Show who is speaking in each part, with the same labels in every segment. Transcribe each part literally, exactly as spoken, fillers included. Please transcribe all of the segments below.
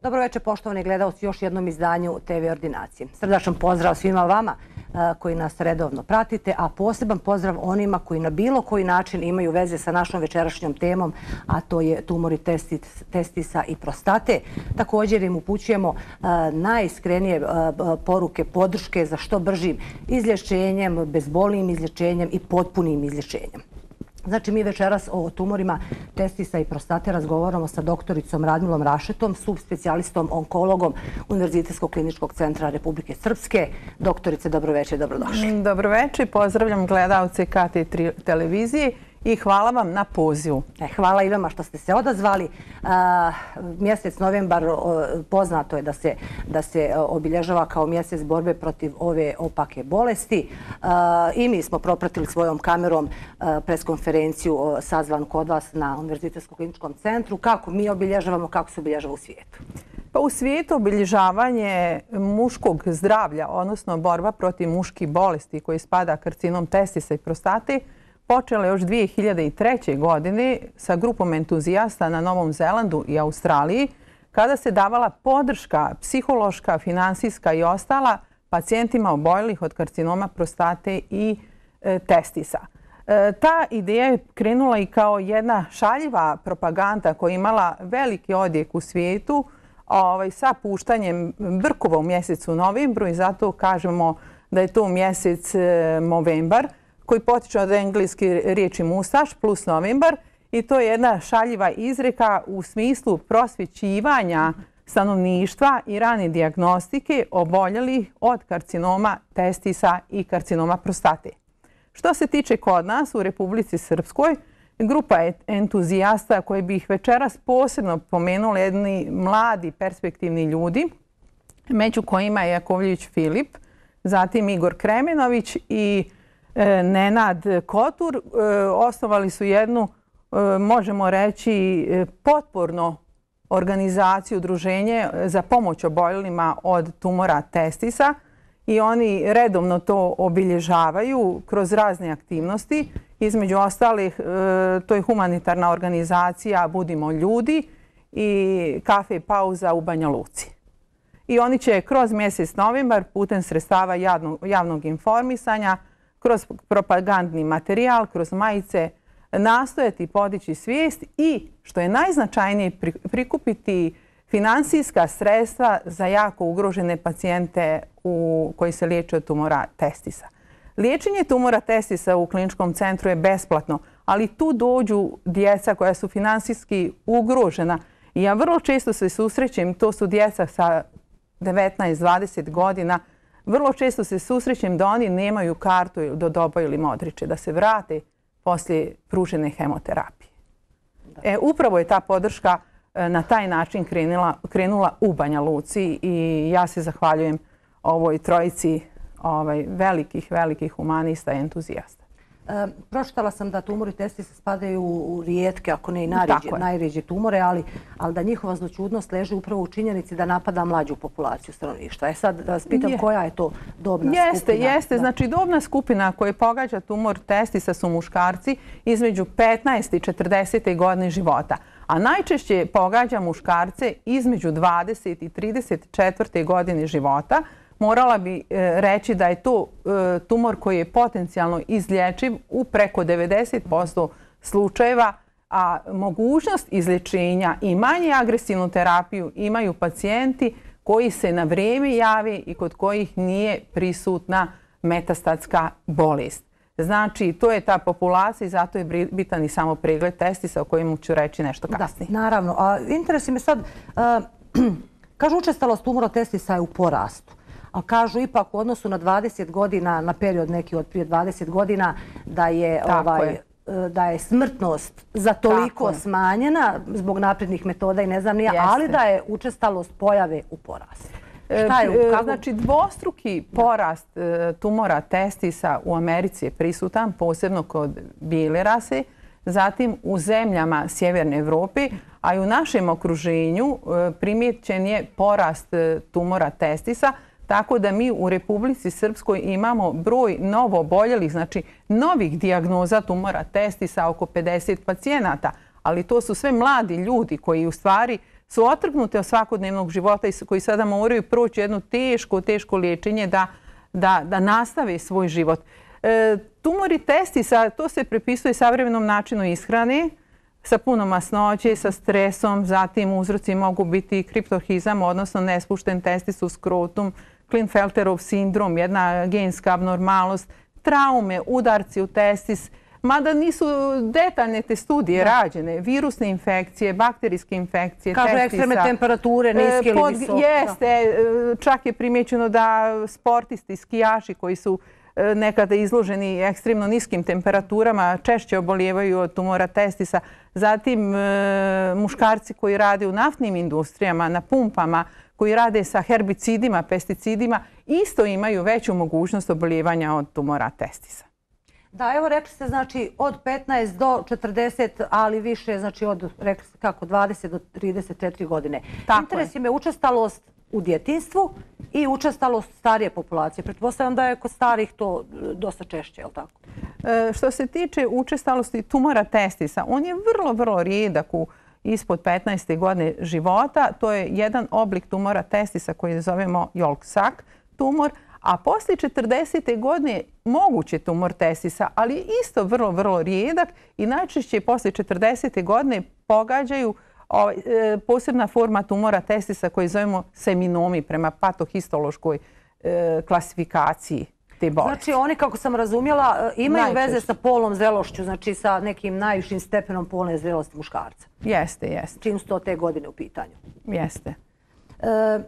Speaker 1: Dobro večer, poštovani gledalci, još jednom izdanju te ve ordinacije. Srdačan pozdrav svima vama koji nas redovno pratite, a poseban pozdrav onima koji na bilo koji način imaju veze sa našom večerašnjom temom, a to je tumori testisa i prostate. Također im upućujemo najiskrenije poruke podrške za što bržim izlječenjem, bezbolnijim izlječenjem i potpunim izlječenjem. Znači, mi večeras o tumorima testisa i prostate razgovaramo sa doktoricom Radmilom Rašetom, subspecijalistom, onkologom Univerzitetskog kliničkog centra Republike Srpske. Doktorice, dobro večer, dobrodošli.
Speaker 2: Dobro večer, pozdravljam gledalce K T tri televizije i hvala vam na pozivu.
Speaker 1: Hvala i vama što ste se odazvali. Mjesec novembar poznato je da se obilježava kao mjesec borbe protiv ove opake bolesti. I mi smo propratili svojom kamerom preskonferenciju sazvanu kod vas na Univerzitetskom kliničkom centru. Kako mi obilježavamo, kako se obilježava u svijetu?
Speaker 2: Pa u svijetu obilježavanje muškog zdravlja, odnosno borba protiv muških bolesti koji spada karcinom testisa i prostate, počela još dvije hiljade treće. godine sa grupom entuzijasta na Novom Zelandu i Australiji, kada se davala podrška psihološka, finansijska i ostala pacijentima oboljelih od karcinoma prostate i e, testisa. E, ta ideja je krenula i kao jedna šaljiva propaganda koja je imala veliki odjek u svijetu ovaj, sa puštanjem brkova u mjesecu novembru i zato kažemo da je to mjesec e, novembar, koji potiče od engleske riječi mustaš plus novembar i to je jedna šaljiva izreka u smislu prosvjećivanja stanovništva i rane dijagnostike oboljelih od karcinoma testisa i karcinoma prostate. Što se tiče kod nas u Republici Srpskoj, grupa entuzijasta koje bih večeras posebno pomenula, jedni mladi perspektivni ljudi, među kojima je Jakovljević Filip, zatim Igor Kremenović i Nenad Kotur, osnovali su jednu, možemo reći, potporno organizaciju, udruženje za pomoć oboljelima od tumora testisa i oni redovno to obilježavaju kroz razne aktivnosti. Između ostalih, to je humanitarna organizacija Budimo ljudi i kafe pauza u Banja Luci. I oni će kroz mjesec novembar putem sredstava javnog informisanja, kroz propagandni materijal, kroz majice, nastojati podići svijest i, što je najznačajnije, prikupiti finansijska sredstva za jako ugrožene pacijente koji se liječe od tumora testisa. Liječenje tumora testisa u kliničkom centru je besplatno, ali tu dođu djeca koja su finansijski ugrožena. I ja vrlo često se susrećem, to su djeca sa devetnaest dvadeset godina, vrlo često se susrećem da oni nemaju kartu do doba ili modriče, da se vrate poslije pružene hemoterapije. E, upravo je ta podrška na taj način krenula, krenula u Banja Luci i ja se zahvaljujem ovoj trojici ovaj, velikih, velikih humanista i entuzijasta.
Speaker 1: E, pročitala sam da tumori testisa spadaju u rijetke, ako ne i najrijeđe tumore, ali, ali da njihova zloćudnost leži upravo u činjenici da napada mlađu populaciju stanovništva. E sad da vas pitam je. koja je to dobna
Speaker 2: jeste,
Speaker 1: skupina?
Speaker 2: Jeste, jeste. Znači dobna skupina koja pogađa tumor testisa su muškarci između petnaeste i četrdesete godine života. A najčešće pogađa muškarce između dvadesete i trideset četvrte godine života. Morala bi reći da je to tumor koji je potencijalno izlječiv u preko devedeset posto slučajeva, a mogućnost izlječenja i manje agresivnu terapiju imaju pacijenti koji se na vrijeme jave i kod kojih nije prisutna metastatska bolest. Znači, to je ta populacija i zato je bitan i samo pregled testisa o kojemu ću reći nešto kasnije.
Speaker 1: Da, naravno. A interesuje me sad, kažu učestalost tumora testisa je u porastu. A kažu ipak u odnosu na dvadeset godina, na period neki od prije dvadeset godina, da je, ovaj, je. da je smrtnost za toliko smanjena zbog naprednih metoda i ne znam nije, ali da je učestalost pojave u porastu.
Speaker 2: Šta je, kako... Znači, dvostruki porast tumora testisa u Americi je prisutan, posebno kod bijele rase, zatim u zemljama Sjeverne Evrope, a i u našem okruženju primijećen je porast tumora testisa, tako da mi u Republici Srpskoj imamo broj novo oboljelih, znači novih dijagnoza tumora testisa oko pedeset pacijenata, ali to su sve mladi ljudi koji u stvari su otrgnute od svakodnevnog života i koji sada moraju proći jedno teško, teško liječenje da, da, da nastave svoj život. E, tumori testisa, to se pripisuje savremenom načinu ishrane, sa puno masnoće, sa stresom, zatim uzroci mogu biti kriptorhizam, odnosno nespušten testis u skrotum, Klinefelterov sindrom, jedna genska abnormalnost, traume, udarci u testis, mada nisu detaljne te studije rađene, virusne infekcije, bakterijske infekcije,
Speaker 1: kažu
Speaker 2: testisa.
Speaker 1: ekstremne temperature, niske ili visoke.
Speaker 2: Jeste, čak je primjećeno da sportisti, skijaši koji su nekada izloženi ekstremno niskim temperaturama češće obolijevaju od tumora testisa. Zatim muškarci koji rade u naftnim industrijama, na pumpama, koji rade sa herbicidima, pesticidima, isto imaju veću mogućnost obolijevanja od tumora testisa.
Speaker 1: Da, evo rekli ste znači od petnaest do četrdeset, ali više znači od rekli ste kako dvadeset do trideset četiri godine. Interesi me učestalost u djetinjstvu i učestalost starije populacije. Pretpostavljam da je kod starih to dosta češće, je li tako?
Speaker 2: E, što se tiče učestalosti tumora testisa, on je vrlo, vrlo rijedak u ispod petnaeste godine života. To je jedan oblik tumora testisa koji zovemo Yolk-Sac tumor, a poslije četrdesete godine moguće tumor testisa, ali je isto vrlo, vrlo rijedak i najčešće poslije četrdesete godine pogađaju ovaj, e, posebna forma tumora testisa koji zovemo seminomi prema patohistološkoj e, klasifikaciji te bolesti.
Speaker 1: Znači oni, kako sam razumjela, imaju najčešće veze sa polnom zrelošću, znači sa nekim najvišim stepenom polne zrelosti muškarca.
Speaker 2: Jeste, jeste.
Speaker 1: Čim su to te godine u pitanju.
Speaker 2: Jeste.
Speaker 1: E,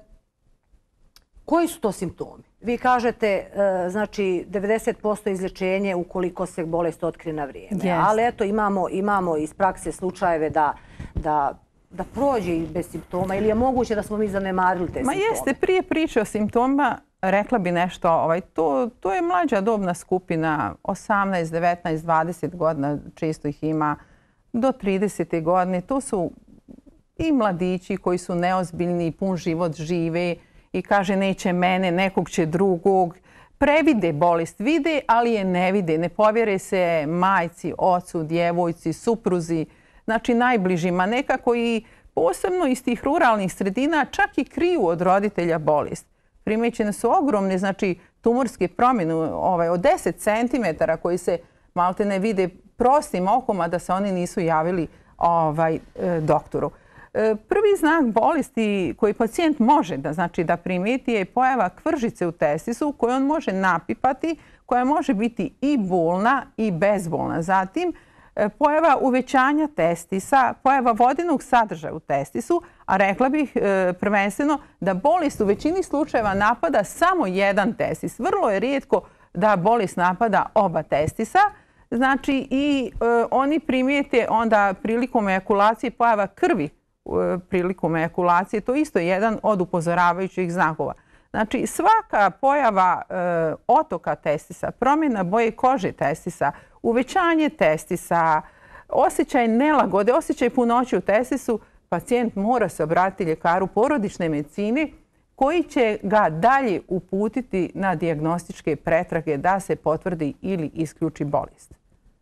Speaker 1: koji su to simptomi? Vi kažete, e, znači, devedeset posto izlječenje ukoliko se bolest otkrije na vrijeme.
Speaker 2: Yes.
Speaker 1: Ali eto, imamo, imamo iz prakse slučajeve da, da, da prođe i bez simptoma ili je moguće da smo mi zanemarili te
Speaker 2: Ma
Speaker 1: simptome?
Speaker 2: Jeste, prije priče o simptomima rekla bi nešto, ovaj, to, to je mlađa dobna skupina, osamnaest, devetnaest, dvadeset godina, često ih ima, do tridesete godine. To su i mladići koji su neozbiljni, pun život žive, i kaže neće mene, nekog će drugog. Previde bolest, vide, ali je ne vide. Ne povjere se majci, ocu, djevojci, supruzi, znači najbližima. Nekako i posebno iz tih ruralnih sredina čak i kriju od roditelja bolest. Primećene su ogromne, znači tumorske promjene ovaj, od deset centimetara koji se malte ne vide prostim okom, a da se oni nisu javili ovaj, doktoru. Prvi znak bolesti koji pacijent može da, znači, da primeti je pojava kvržice u testisu koju on može napipati, koja može biti i bolna i bezbolna. Zatim pojava uvećanja testisa, pojava vodenog sadržaja u testisu, a rekla bih prvenstveno da bolest u većini slučajeva napada samo jedan testis. Vrlo je rijetko da bolest napada oba testisa. Znači i e, oni primijete onda prilikom ejakulacije pojava krvi prilikom ejakulacije, to isto je jedan od upozoravajućih znakova. Znači svaka pojava e, otoka testisa, promjena boje kože testisa, uvećanje testisa, osjećaj nelagode, osjećaj punoće u testisu, pacijent mora se obratiti ljekaru porodične medicine koji će ga dalje uputiti na dijagnostičke pretrage da se potvrdi ili isključi bolest.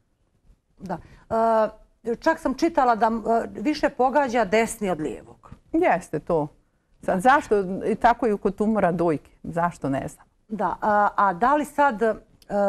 Speaker 1: Da. E, čak sam čitala da više pogađa desni od lijevog.
Speaker 2: Jeste to. Sad, zašto? Tako i kod tumora dojke. Zašto, ne znam.
Speaker 1: Da. A, a da li sad e,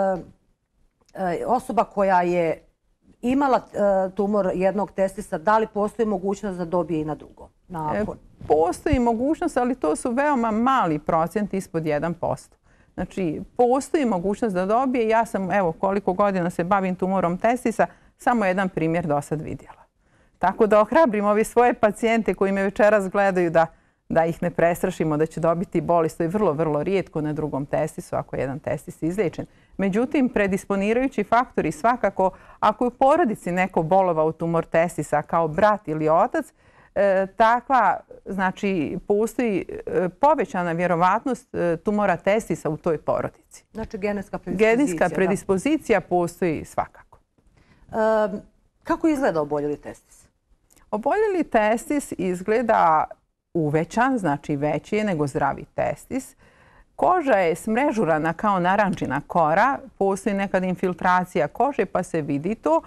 Speaker 1: osoba koja je imala e, tumor jednog testisa, da li postoji mogućnost da dobije i na drugo? Nakon?
Speaker 2: E, postoji mogućnost, ali to su veoma mali procent ispod jedan posto. Znači, postoji mogućnost da dobije. Ja sam, evo, koliko godina se bavim tumorom testisa, samo jedan primjer do sad vidjela. Tako da ohrabrim ove svoje pacijente koji me večeras gledaju da, da ih ne prestrašimo da će dobiti bolest. To je vrlo, vrlo rijetko na drugom testisu ako je jedan testis izliječen. Međutim, predisponirajući faktori svakako, ako je u porodici neko bolovao tumor testisa kao brat ili otac, e, takva, znači, postoji e, povećana vjerovatnost e, tumora testisa u toj porodici.
Speaker 1: Znači, genetska predispozicija.
Speaker 2: Genetska predispozicija postoji svakako.
Speaker 1: E, kako izgleda oboljeli testis?
Speaker 2: Oboljeli testis izgleda uvećan, znači veći je nego zdravi testis. Koža je smrežurana kao narančina kora, postoji nekad infiltracija kože pa se vidi to.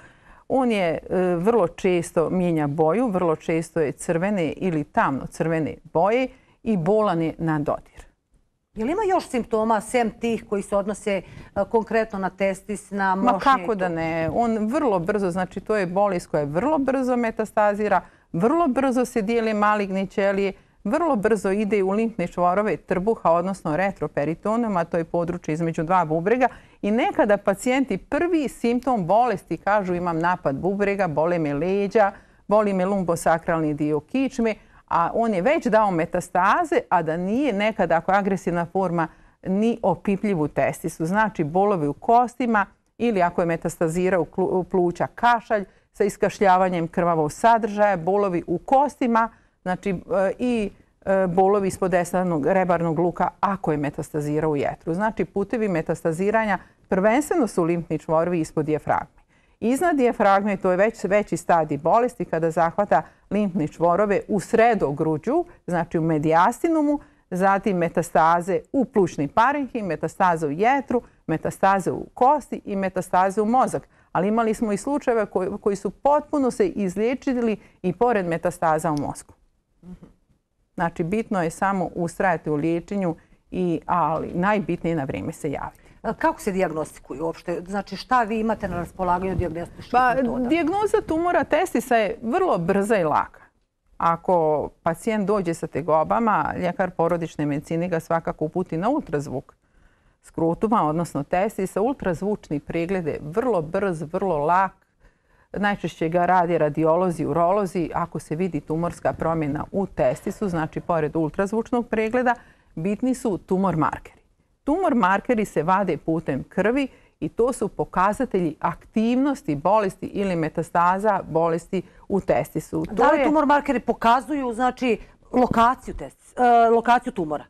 Speaker 2: On je vrlo često mijenja boju, vrlo često je crvene ili tamno crvene boje i bolan je na dodir.
Speaker 1: Je li ima još simptoma, sem tih koji se odnose konkretno na testis, na mošnje?
Speaker 2: Ma kako da ne. On vrlo brzo, znači to je bolest koja vrlo brzo metastazira, vrlo brzo se dijele maligne ćelije, vrlo brzo ide u limfne čvorove trbuha, odnosno retroperitonuma, to je područje između dva bubrega. I nekada pacijenti prvi simptom bolesti kažu imam napad bubrega, bole me leđa, boli me lumbosakralni dio kičme, a on je već dao metastaze, a da nije nekada, ako je agresivna forma, ni opipljiv u testisu. Znači bolovi u kostima ili ako je metastazirao u pluća kašalj sa iskašljavanjem krvavog sadržaja, bolovi u kostima, znači i bolovi ispod desnog rebarnog luka ako je metastazirao u jetru. Znači putevi metastaziranja prvenstveno su limfni čvorovi ispod dijafragme. Iznad dijafragme to je već veći stadij bolesti kada zahvata limfne čvorove u sredogruđu, znači u mediastinumu, zatim metastaze u plućni parenhim, metastaze u jetru, metastaze u kosti i metastaze u mozak. Ali imali smo i slučajeve koji, koji su potpuno se izliječili i pored metastaza u mozgu. Znači bitno je samo ustrajati u liječenju, i, ali najbitnije je na vrijeme se javiti.
Speaker 1: Kako se dijagnostikuju uopšte? Znači šta vi imate na raspolaganju dijagnostičkih
Speaker 2: pa,
Speaker 1: metoda?
Speaker 2: Dijagnoza tumora testisa je vrlo brza i laka. Ako pacijent dođe sa tegobama, ljekar porodične medicine ga svakako uputi na ultrazvuk skrutuma, odnosno testisa. Ultrazvučni pregled je vrlo brz, vrlo lak. Najčešće ga radi radiolozi, urolozi. Ako se vidi tumorska promjena u testisu, znači pored ultrazvučnog pregleda, bitni su tumor markeri. Tumor markeri se vade putem krvi i to su pokazatelji aktivnosti bolesti ili metastaza bolesti u testisu. To
Speaker 1: da li
Speaker 2: je...
Speaker 1: tumor markeri pokazuju znači, lokaciju, testis, e, lokaciju tumora?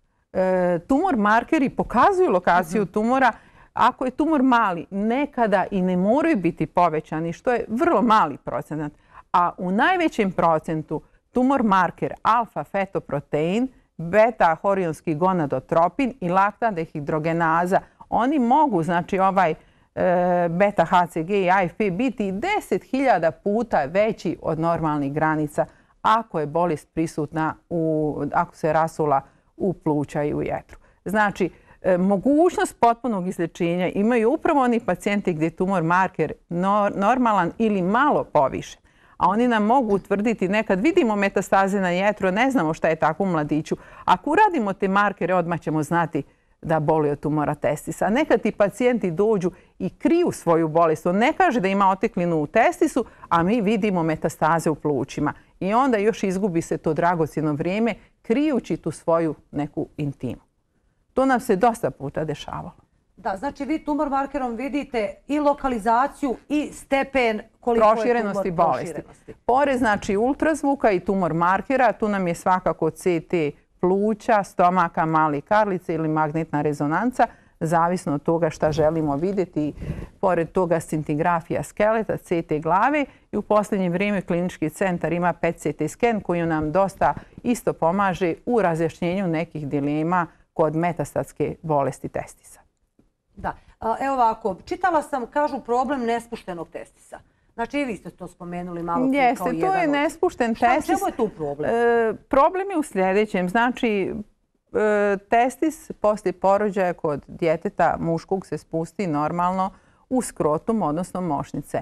Speaker 2: E, tumor markeri pokazuju lokaciju uh-huh. tumora. Ako je tumor mali, nekada i ne moraju biti povećani, što je vrlo mali procenat. A u najvećem procentu tumor marker alfa-fetoprotein, beta-horionski gonadotropin i laktan-dehidrogenaza, oni mogu, znači ovaj e, beta-H C G i A F P biti deset hiljada puta veći od normalnih granica ako je bolest prisutna, u, ako se rasula u pluća i u jetru. Znači, e, mogućnost potpunog izlječenja imaju upravo oni pacijenti gdje je tumor marker no, normalan ili malo povišen. A oni nam mogu utvrditi, nekad vidimo metastaze na jetru, ne znamo šta je tako u mladiću. Ako uradimo te markere, odmah ćemo znati da boli od tumora testisa. Nekad ti pacijenti dođu i kriju svoju bolest. On ne kaže da ima oteklinu u testisu, a mi vidimo metastaze u plućima. I onda još izgubi se to dragocjeno vrijeme krijući tu svoju neku intimu. To nam se dosta puta dešavalo.
Speaker 1: Da, znači vi tumor markerom vidite i lokalizaciju i stepen koliko
Speaker 2: proširenosti
Speaker 1: je tumor
Speaker 2: bolesti.
Speaker 1: Proširenosti.
Speaker 2: Pored znači ultrazvuka i tumor markera, tu nam je svakako C T pluća, stomaka, mali karlice ili magnetna rezonanca, zavisno od toga šta želimo vidjeti. Pored toga scintigrafija skeleta, C T glave i u posljednje vrijeme klinički centar ima P E T C T sken koji nam dosta isto pomaže u razjašnjenju nekih dilema kod metastatske bolesti testisa.
Speaker 1: Da, evo ovako, čitala sam, kažu problem nespuštenog testisa. Znači i vi ste to spomenuli malo
Speaker 2: Jeste,
Speaker 1: kao jedan.
Speaker 2: to je nespušten testis.
Speaker 1: Čemu je tu problem?
Speaker 2: E, problem je u sljedećem. Znači, e, testis poslije porođaja kod djeteta muškog se spusti normalno u skrotum, odnosno mošnice.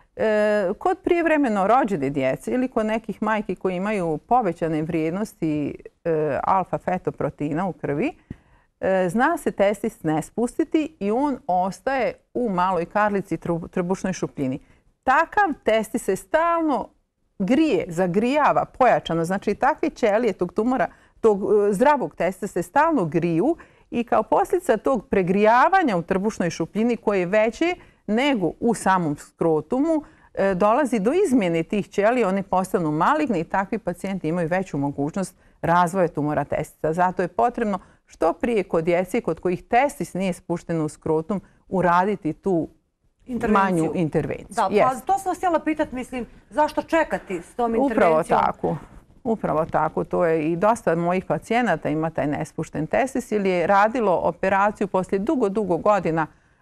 Speaker 2: E, kod prijevremeno rođene djece ili kod nekih majki koji imaju povećane vrijednosti e, alfa-fetoproteina u krvi, zna se testis ne spustiti i on ostaje u maloj karlici trbušnoj šupljini. Takav testis se stalno grije, zagrijava pojačano. Znači takve ćelije tog tumora, tog zdravog testisa se stalno griju i kao posljedica tog pregrijavanja u trbušnoj šupljini koje je veće nego u samom skrotumu dolazi do izmjene tih ćelija, one postanu maligne i takvi pacijenti imaju veću mogućnost razvoja tumora testisa. Zato je potrebno što prije kod djece kod kojih testis nije spušten u skrotum uraditi tu
Speaker 1: intervenciju.
Speaker 2: manju intervenciju.
Speaker 1: Da,
Speaker 2: yes.
Speaker 1: pa to sam htjela pitati, mislim, zašto čekati s tom intervencijom?
Speaker 2: Upravo tako. Upravo tako. To je i dosta mojih pacijenata ima taj nespušten testis ili je radilo operaciju poslije dugo, dugo godina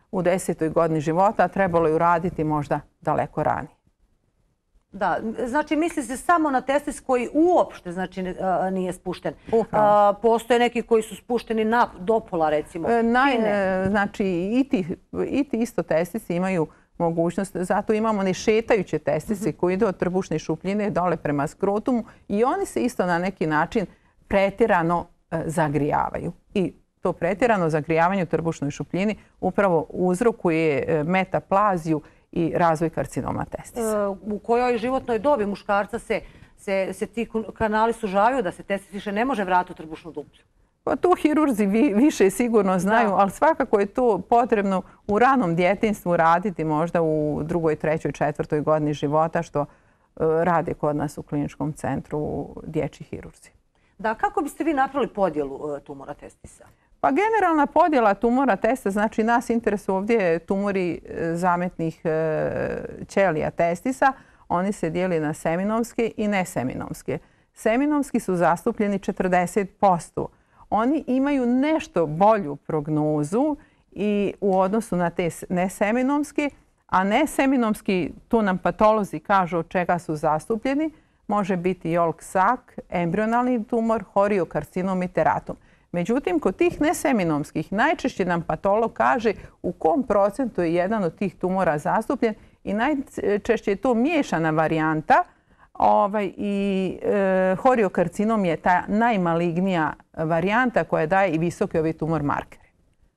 Speaker 2: u desetoj godini života, a trebalo je uraditi možda daleko ranije.
Speaker 1: Da, znači misli se samo na testis koji uopšte znači, nije spušten.
Speaker 2: Upravo.
Speaker 1: Postoje neki koji su spušteni na dopola, recimo.
Speaker 2: Naj, znači i ti, i ti isto testisi imaju mogućnost, zato imamo ne šetajuće testise koji idu od trbušne šupljine dole prema skrotumu i oni se isto na neki način pretjerano zagrijavaju. I to pretjerano zagrijavanje u trbušnoj šupljini upravo uzrokuje metaplaziju i razvoj karcinoma testisa.
Speaker 1: U kojoj životnoj dobi muškarca se, se, se ti kanali sužavaju da se testis više ne može vratiti u trbušnu duplju?
Speaker 2: Pa to hirurzi vi, više sigurno znaju, da. Ali svakako je to potrebno u ranom djetinjstvu raditi možda u drugoj, trećoj, četvrtoj godini života što uh, rade kod nas u kliničkom centru dječji hirurzi.
Speaker 1: Da, kako biste vi napravili podjelu uh, tumora testisa?
Speaker 2: Pa generalna podjela tumora testa, znači nas interesu ovdje tumori zametnih ćelija testisa. Oni se dijeli na seminomske i neseminomske. Seminomski su zastupljeni četrdeset posto. Oni imaju nešto bolju prognozu i u odnosu na te neseminomske, a neseminomski, tu nam patolozi kažu od čega su zastupljeni, može biti Jolk-Sak, embrionalni tumor, horiokarcinom i teratom. Međutim, kod tih neseminomskih najčešće nam patolog kaže u kom procentu je jedan od tih tumora zastupljen i najčešće je to miješana varijanta ovaj, i e, horiokarcinom je ta najmalignija varijanta koja daje i visoke ove tumor markere.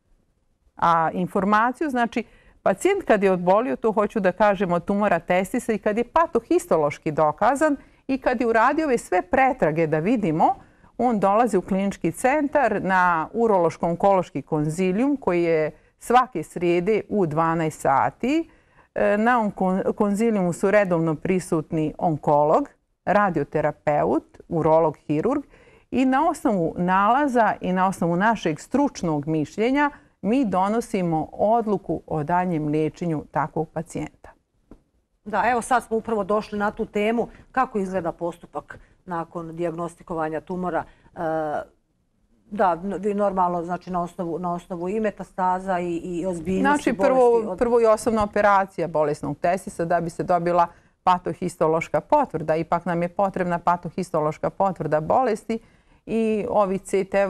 Speaker 2: A informaciju, znači, pacijent kad je odbolio, to hoću da kažem od tumora testisa i kad je patohistološki dokazan i kad je uradio ove sve pretrage da vidimo, on dolazi u klinički centar na urološko-onkološki konzilijum koji je svake srijede u dvanaest sati. Na konzilijumu su redovno prisutni onkolog, radioterapeut, urolog, hirurg i na osnovu nalaza i na osnovu našeg stručnog mišljenja mi donosimo odluku o daljem liječenju takvog pacijenta.
Speaker 1: Da, evo sad smo upravo došli na tu temu. Kako izgleda postupak nakon dijagnostikovanja tumora? Da, vi normalno znači na osnovu, na osnovu i metastaza i, i ozbiljnosti
Speaker 2: znači,
Speaker 1: bolesti.
Speaker 2: Prvo, prvo i osnovna operacija bolesnog testisa da bi se dobila patohistološka potvrda. Ipak nam je potrebna patohistološka potvrda bolesti i ovi C T,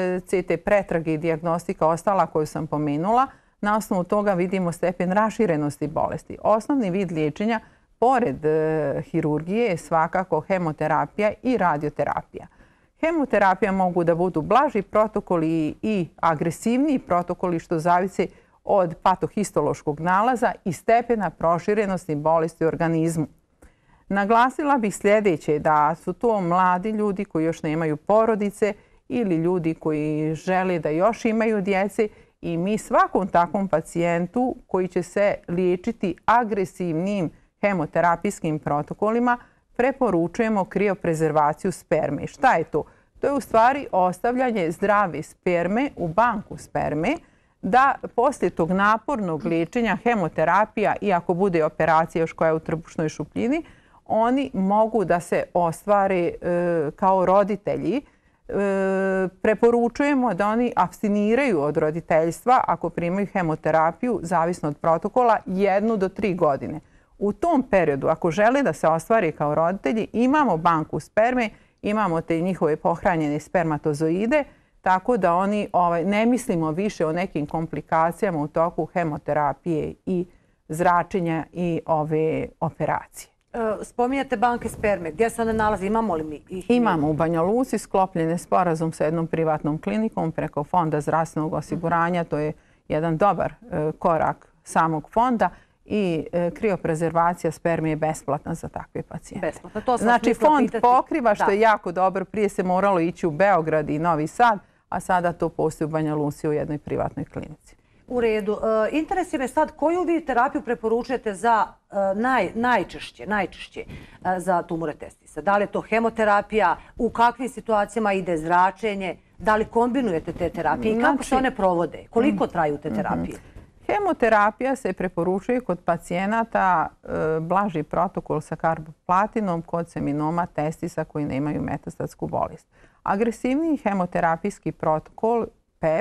Speaker 2: C T pretrage i dijagnostika ostala koju sam pomenula. Na osnovu toga vidimo stepen raširenosti bolesti. Osnovni vid liječenja pored e, hirurgije je svakako hemoterapija i radioterapija. Hemoterapija mogu da budu blaži protokoli i agresivniji protokoli što zavisi od patohistološkog nalaza i stepena proširenosti bolesti u organizmu. Naglasila bih sljedeće, da su to mladi ljudi koji još nemaju porodice ili ljudi koji žele da još imaju djece i mi svakom takvom pacijentu koji će se liječiti agresivnim hemoterapijskim protokolima preporučujemo krioprezervaciju sperme. Šta je to? To je u stvari ostavljanje zdrave sperme u banku sperme da poslije tog napornog liječenja hemoterapija i ako bude operacija još koja je u trbušnoj šupljini, oni mogu da se ostvare e, kao roditelji. E, preporučujemo da oni apstiniraju od roditeljstva ako primaju hemoterapiju, zavisno od protokola, jednu do tri godine. U tom periodu, ako žele da se ostvari kao roditelji, imamo banku sperme, imamo te njihove pohranjene spermatozoide, tako da oni ovaj, ne mislimo više o nekim komplikacijama u toku hemoterapije i zračenja i ove operacije.
Speaker 1: Spominjate banke sperme. Gdje se one nalaze? Imamo li mi ih?
Speaker 2: Imamo u Banja Luci sklopljen sporazum sa jednom privatnom klinikom preko Fonda zdravstvenog osiguranja. To je jedan dobar korak samog fonda. I e, krioprezervacija sperme je besplatna za takve pacijente.
Speaker 1: Besplatna, to sam
Speaker 2: znači fond
Speaker 1: pitati.
Speaker 2: pokriva što
Speaker 1: da.
Speaker 2: je jako dobro. Prije se moralo ići u Beograd i Novi Sad, a sada to postoji u Banja Luci u jednoj privatnoj klinici.
Speaker 1: U redu. E, interesuje me sad koju vi terapiju preporučujete za e, naj, najčešće, najčešće e, za tumore testisa? Da li je to hemoterapija? U kakvim situacijama ide zračenje? Da li kombinujete te terapije? I kako znači, se one provode? Koliko traju te terapije? Mm-hmm.
Speaker 2: Hemoterapija se preporučuje kod pacijenata e, blaži protokol sa karboplatinom kod seminoma testisa koji nemaju metastatsku bolest. Agresivniji hemoterapijski protokol P E B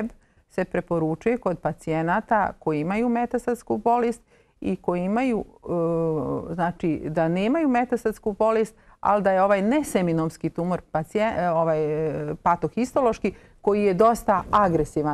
Speaker 2: se preporučuje kod pacijenata koji imaju metastatsku bolest i koji imaju, znači da nemaju metastatsku bolest, ali da je ovaj neseminomski tumor ovaj, patohistološki koji je dosta agresivan.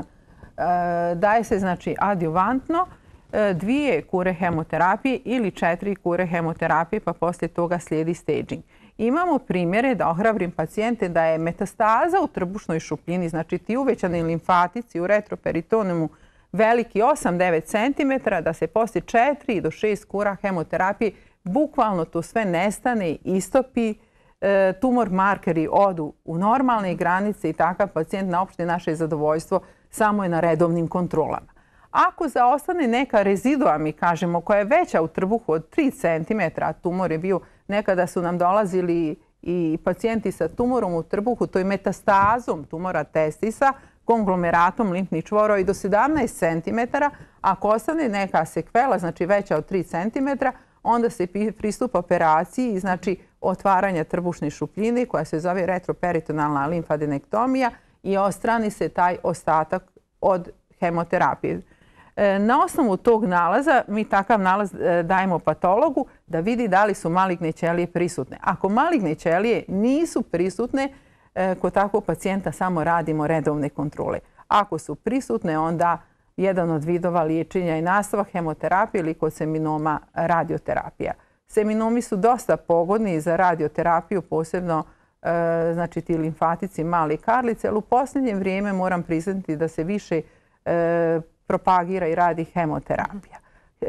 Speaker 2: Daje se znači adjuvantno dvije kure hemoterapije ili četiri kure hemoterapije, pa poslije toga slijedi staging. Imamo primjere da ohrabrim pacijente da je metastaza u trbušnoj šupljini, znači ti uvećani limfatici u retroperitonejumu veliki osam do devet centimetara, da se poslije četiri do šest kura hemoterapije bukvalno to sve nestane, istopi, tumor markeri odu u normalne granice i takav pacijent na opšte naše zadovoljstvo samo je na redovnim kontrolama. Ako zaostane neka rezidua, mi kažemo, koja je veća u trbuhu od tri centimetra, tumor je bio, nekada su nam dolazili i pacijenti sa tumorom u trbuhu, to je metastazom tumora testisa, konglomeratom limfnih čvorova i do sedamnaest centimetara. Ako ostane neka sekvela, znači veća od tri centimetra, onda se pristupa operaciji, znači otvaranja trbušne šupljine koja se zove retroperitonalna limfadenektomija i odstrani se taj ostatak od hemoterapije. Na osnovu tog nalaza mi takav nalaz dajemo patologu da vidi da li su maligne ćelije prisutne. Ako maligne ćelije nisu prisutne, kod takvog pacijenta samo radimo redovne kontrole. Ako su prisutne, onda jedan od vidova liječenja je nastavak hemoterapije ili kod seminoma radioterapija. Seminomi su dosta pogodni za radioterapiju, posebno znači ti limfatici mali karlice, ali u posljednje vrijeme moram priznati da se više propagira i radi hemoterapija.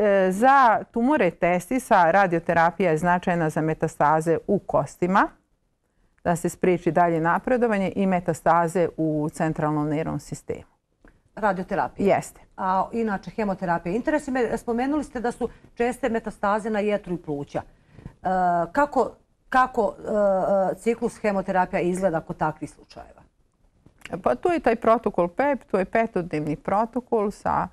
Speaker 2: Za tumore testisa radioterapija je značajna za metastaze u kostima, da se spriječi dalje napredovanje i metastaze u centralnom nervnom sistemu.
Speaker 1: Radioterapija?
Speaker 2: Jeste.
Speaker 1: A inače hemoterapija. Interesi me, spomenuli ste da su česte metastaze na jetru i pluća. Kako, kako ciklus hemoterapija izgleda kod takvih slučajeva?
Speaker 2: Pa tu je taj protokol P E P, to je petodnevni protokol sa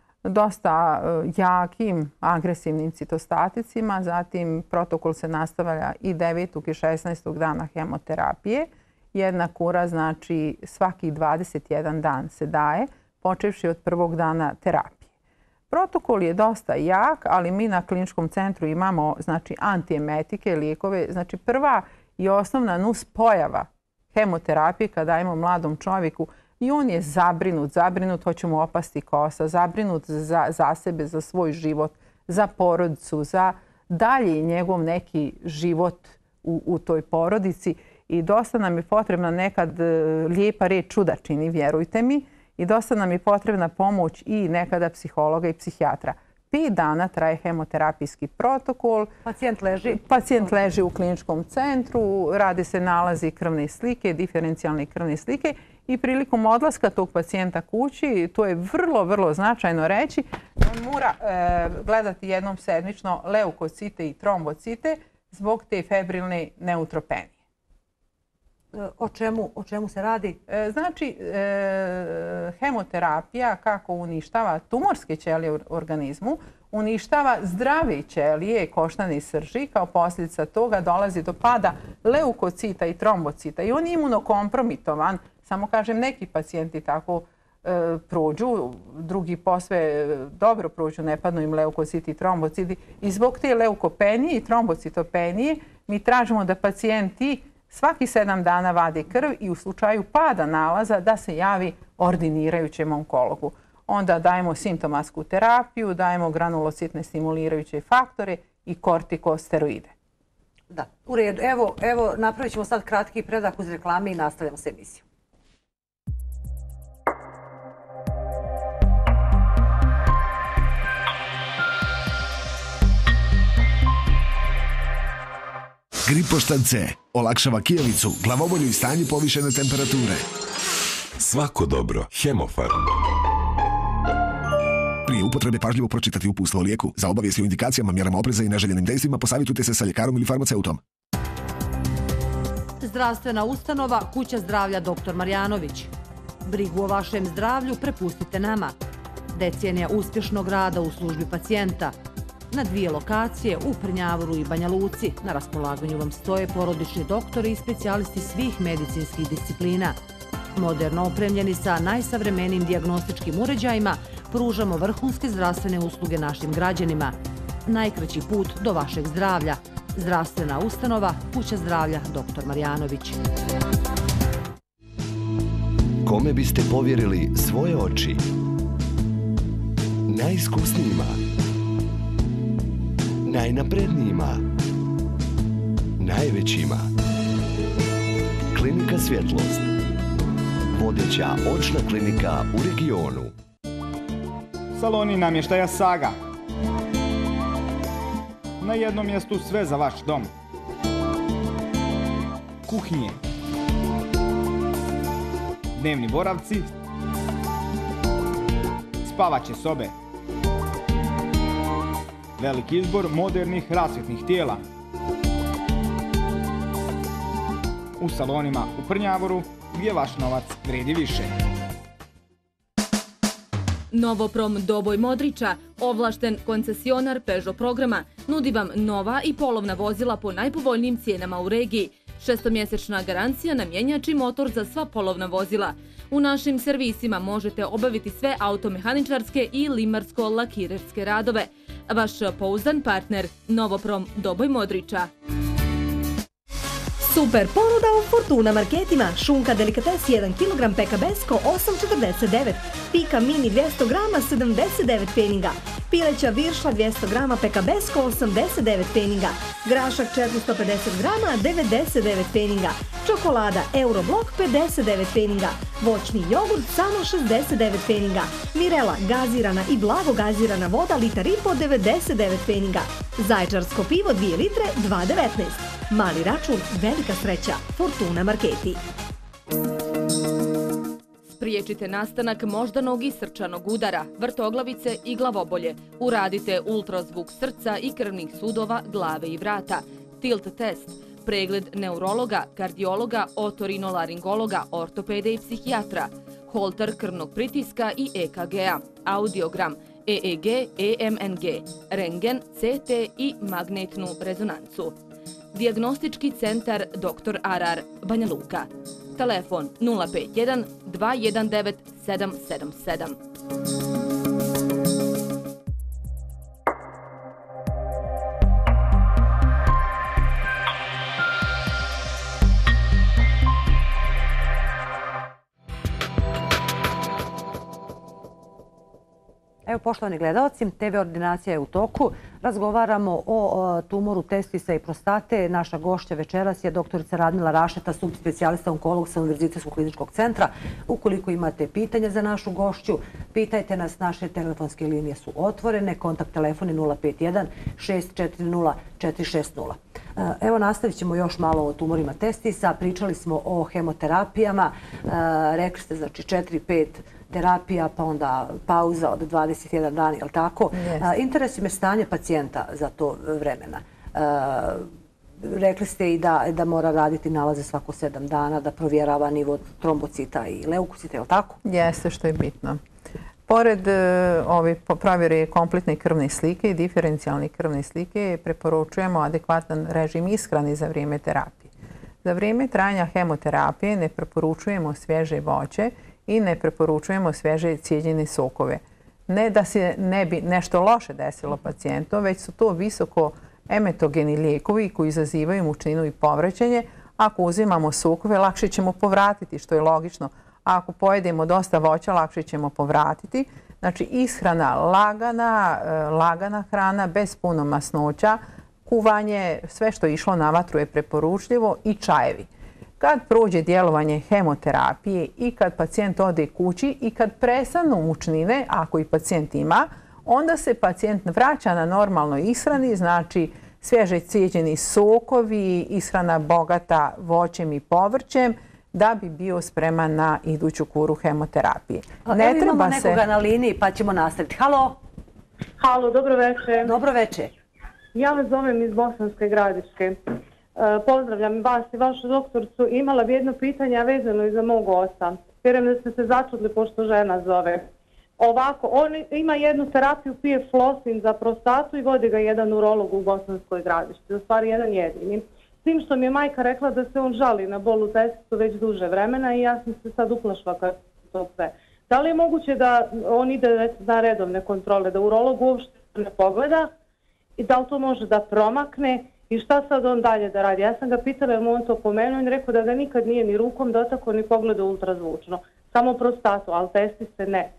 Speaker 2: dosta jakim agresivnim citostaticima. Zatim protokol se nastavlja i devetog i šesnaestog dana hemoterapije. Jedna kura znači svaki dvadeset jedan dan se daje, počevši od prvog dana terapije. Protokol je dosta jak, ali mi na kliničkom centru imamo znači antiemetike, lijekove. Znači prva i osnovna nus pojava hemoterapije kada dajemo mladom čovjeku i on je zabrinut, zabrinut, hoće mu opasti kosa, zabrinut za, za sebe, za svoj život, za porodicu, za dalje njegov neki život u, u toj porodici. I dosta nam je potrebna nekad lijepa reč čuda čini, vjerujte mi, i dosta nam je potrebna pomoć i nekada psihologa i psihijatra. Pet dana traje hemoterapijski protokol.
Speaker 1: Pacijent leži?
Speaker 2: Pacijent leži u kliničkom centru, radi se nalazi krvne slike, diferencijalne krvne slike i prilikom odlaska tog pacijenta kući, to je vrlo, vrlo značajno reći, on mora e, gledati jednom sedmično leukocite i trombocite zbog te febrilne neutropenije.
Speaker 1: O čemu, o čemu se radi?
Speaker 2: E, znači, e, hemoterapija kako uništava tumorske ćelije u organizmu, uništava zdrave ćelije, koštane srži, kao posljedica toga dolazi do pada leukocita i trombocita i on je imunokompromitovan. Samo kažem, neki pacijenti tako e, prođu, drugi posve dobro prođu, ne padnu im leukociti i trombociti. I zbog te leukopenije i trombocitopenije mi tražimo da pacijenti svaki sedam dana vade krv i u slučaju pada nalaza da se javi ordinirajućem onkologu. Onda dajemo simptomatsku terapiju, dajemo granulocitne stimulirajuće faktore i kortikosteroide.
Speaker 1: Da, u redu. Evo, evo napravit ćemo sad kratki predah uz reklame i nastavljamo s emisijom.
Speaker 3: Gripoštan C olakšava kijevicu, glavobolju i stanje povišene temperature.
Speaker 4: Svako dobro. Hemofarm.
Speaker 3: Prije upotrebe pažljivo pročitati uputstvo o lijeku. Za obavijesti o indikacijama, mjerama opreza i neželjenim dejstvima posavitujte se sa ljekarom ili farmaceutom.
Speaker 1: Zdravstvena ustanova Kuća zdravlja doktor Marjanović. Brigu o vašem zdravlju prepustite nama. Decenija uspješnog rada u službi pacijenta. Na dvije lokacije u Prnjavoru i Banja Luci na raspolaganju vam stoje porodični doktori i specijalisti svih medicinskih disciplina. Moderno opremljeni sa najsavremenijim dijagnostičkim uređajima, pružamo vrhunske zdravstvene usluge našim građanima. Najkraći put do vašeg zdravlja. Zdravstvena ustanova Kuća zdravlja doktor Marjanović.
Speaker 5: Kome biste povjerili svoje oči? Najiskusnijima, najnaprednijima, najvećima. Klinika Svjetlost, vodeća očna klinika u regionu.
Speaker 6: Saloni namještaja Saga. Na jednom mjestu sve za vaš dom. Kuhinje, dnevni boravci, spavaće sobe. Veliki izbor modernih rasvjetnih tijela. U salonima u Prnjavoru, gdje vaš novac vredi više.
Speaker 7: Novoprom Doboj Modriča, ovlašten koncesionar Peugeot programa, nudi vam nova i polovna vozila po najpovoljnijim cijenama u regiji. Šestomjesečna garancija na mjenjač i motor za sva polovna vozila. U našim servisima možete obaviti sve automehaničarske i limarsko-lakirerske radove. Vaš pouzdan partner Novoprom Doboj Modriča.
Speaker 8: Super ponuda u Fortuna marketima. Šunka delikates jedan kilogram pekabesko osam četrdeset devet. Pika mini dvjesto grama sedamdeset devet pfeniga. Pileća viršla dvjesto grama pekabesko osamdeset devet pfeniga. Grašak četiristo pedeset grama devedeset devet pfeniga. Čokolada Euroblok pedeset devet pfeniga. Voćni jogurt samo šezdeset devet pfeniga. Mirela gazirana i blago gazirana voda litar i po devedeset devet pfeniga. Zaječarsko pivo dvije litre dva devetnaest. Mali račun, velika sreća. Fortuna marketi.
Speaker 7: Spriječite nastanak moždanog i srčanog udara, vrtoglavice i glavobolje. Uradite ultrazvuk srca i krvnih sudova, glave i vrata. Tilt test, pregled neurologa, kardiologa, otorinolaringologa, ortopede i psihijatra. Holter krvnog pritiska i E K G-a, audiogram, E E G, E M N G, rengen, C T i magnetnu rezonancu. Dijagnostički centar doktor Arar, Banja Luka. Telefon nula pet jedan dva jedan devet sedam sedam sedam.
Speaker 1: Evo, poštovani gledalci, T V ordinacija je u toku. Razgovaramo o tumoru testisa i prostate. Naša gošća večeras je doktorica Radmila Rašeta, subspecijalista onkolog sa Univerzitetskog kliničkog centra. Ukoliko imate pitanja za našu gošću, pitajte nas, naše telefonske linije su otvorene. Kontakt telefoni nula pet jedan šest četiri nula četiri šest nula. Evo, nastavit ćemo još malo o tumorima testisa. Pričali smo o hemoterapijama. Rekli ste, znači, četiri pet terapija, pa onda pauza od dvadeset jedan dan, je li tako?
Speaker 2: Yes.
Speaker 1: Interesuje me stanje pacijenta za to vremena. Rekli ste i da, da mora raditi nalaze svako sedam dana, da provjerava nivo trombocita i leukocita, je li tako?
Speaker 2: Jeste, što je bitno. Pored ove provjere kompletne krvne slike i diferencijalne krvne slike, preporučujemo adekvatan režim ishrane za vrijeme terapije. Za vrijeme trajanja hemoterapije ne preporučujemo svježe voće i ne preporučujemo svježe cijeđene sokove. Ne da se ne bi nešto loše desilo pacijentu, već su to visoko emetogeni lijekovi koji izazivaju mučninu i povraćanje. Ako uzimamo sokove, lakše ćemo povratiti, što je logično. A ako pojedemo dosta voća, lakše ćemo povratiti. Znači, ishrana lagana, lagana hrana, bez puno masnoća, kuvanje, sve što je išlo na vatru je preporučljivo i čajevi. Kad prođe djelovanje hemoterapije i kad pacijent ode kući i kad prestanu mučnine, ako i pacijent ima, onda se pacijent vraća na normalnoj ishrani, znači svježe cijeđeni sokovi, ishrana bogata voćem i povrćem, da bi bio spreman na iduću kuru hemoterapije.
Speaker 1: Ne Evo imamo nekoga se... na liniji pa ćemo nastaviti. Halo?
Speaker 9: Halo, dobro večer.
Speaker 1: Dobro večer.
Speaker 9: Ja vas zovem iz Bosanske Gradiške. Pozdravljam vas i vašu doktoricu. Imala bi jedno pitanje vezano i za mog oca. Vjerujem da ste se začudili pošto žena zove. Ovako, on ima jednu terapiju, pije flosin za prostatu i vodi ga jedan urolog u Bosanskoj Gradišci. U stvari jedan jedini. S tim što mi je majka rekla da se on žali na bol u testisu već duže vremena i ja sam se sad uplašila kad to sve. Da li je moguće da on ide na redovne kontrole, da urolog uopšte ne pogleda i da li to može da promakne i šta sad on dalje da radi? Ja sam ga pitala jer mu on to pomenuo i rekao da ga nikad nije ni rukom dotakao ni pogledao ultrazvučno. Samo prostatu, ali testise ne.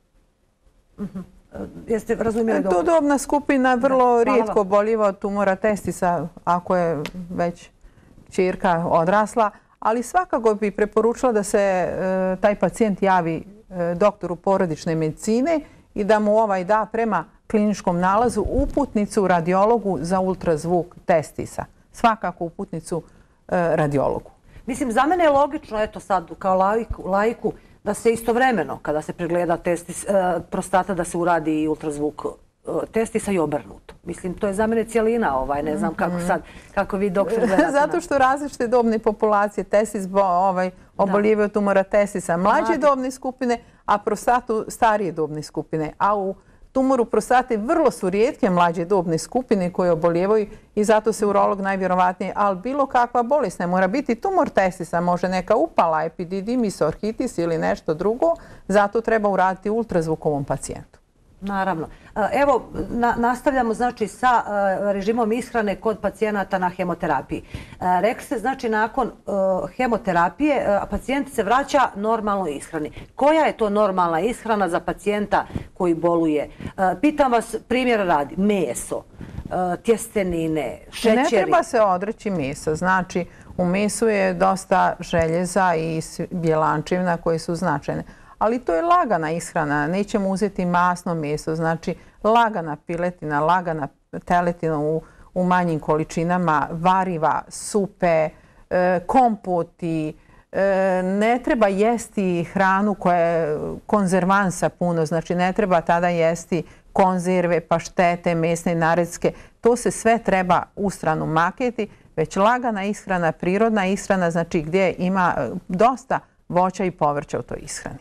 Speaker 1: Uh-huh. Jeste razumijeli dobro?
Speaker 2: To dobna skupina vrlo rijetko oboljeva od tumora testisa ako je već ćerka odrasla, ali svakako bi preporučila da se e, taj pacijent javi e, doktoru porodične medicine i da mu ovaj da prema kliničkom nalazu uputnicu radiologu za ultrazvuk testisa. Svakako uputnicu e, radiologu.
Speaker 1: Mislim, za mene je logično, eto sad, kao laiku, laiku da se istovremeno, kada se pregleda testis, e, prostata, da se uradi i ultrazvuk e, testisa i obrnuto. Mislim, to je za mene cijelina, ovaj, ne znam kako sad, kako vi doktor gledate.
Speaker 2: Zato što različite dobne populacije testis bo, ovaj, oboljevaju tumora testisa mlađe dobne skupine, a prostatu starije dobne skupine. A u tumoru prostate vrlo su rijetke mlađe dobne skupine koje oboljevaju i zato se urolog najvjerovatnije, ali bilo kakva bolest, ne mora biti tumor testisa, može neka upala, epididimis, orhitis ili nešto drugo, zato treba uraditi ultrazvuk ovom pacijentu.
Speaker 1: Naravno. Evo, na, nastavljamo znači sa uh, režimom ishrane kod pacijenata na hemoterapiji. Uh, rekli ste, znači, nakon uh, hemoterapije uh, pacijent se vraća normalnoj ishrani. Koja je to normalna ishrana za pacijenta koji boluje? Uh, pitam vas, primjer radi, meso, uh, tjestenine, šećeri.
Speaker 2: Ne treba se odreći mesa. Znači, u mesu je dosta željeza i bjelančevina koji su značajne. Ali to je lagana ishrana, nećemo uzeti masno meso, znači lagana piletina, lagana teletina u, u manjim količinama, variva, supe, e, kompoti. E, ne treba jesti hranu koja je konzervansa puno, znači ne treba tada jesti konzerve, paštete, mesne naretke. To se sve treba u stranu maketi, već lagana ishrana, prirodna ishrana, znači gdje ima dosta voća i povrća u toj ishrani.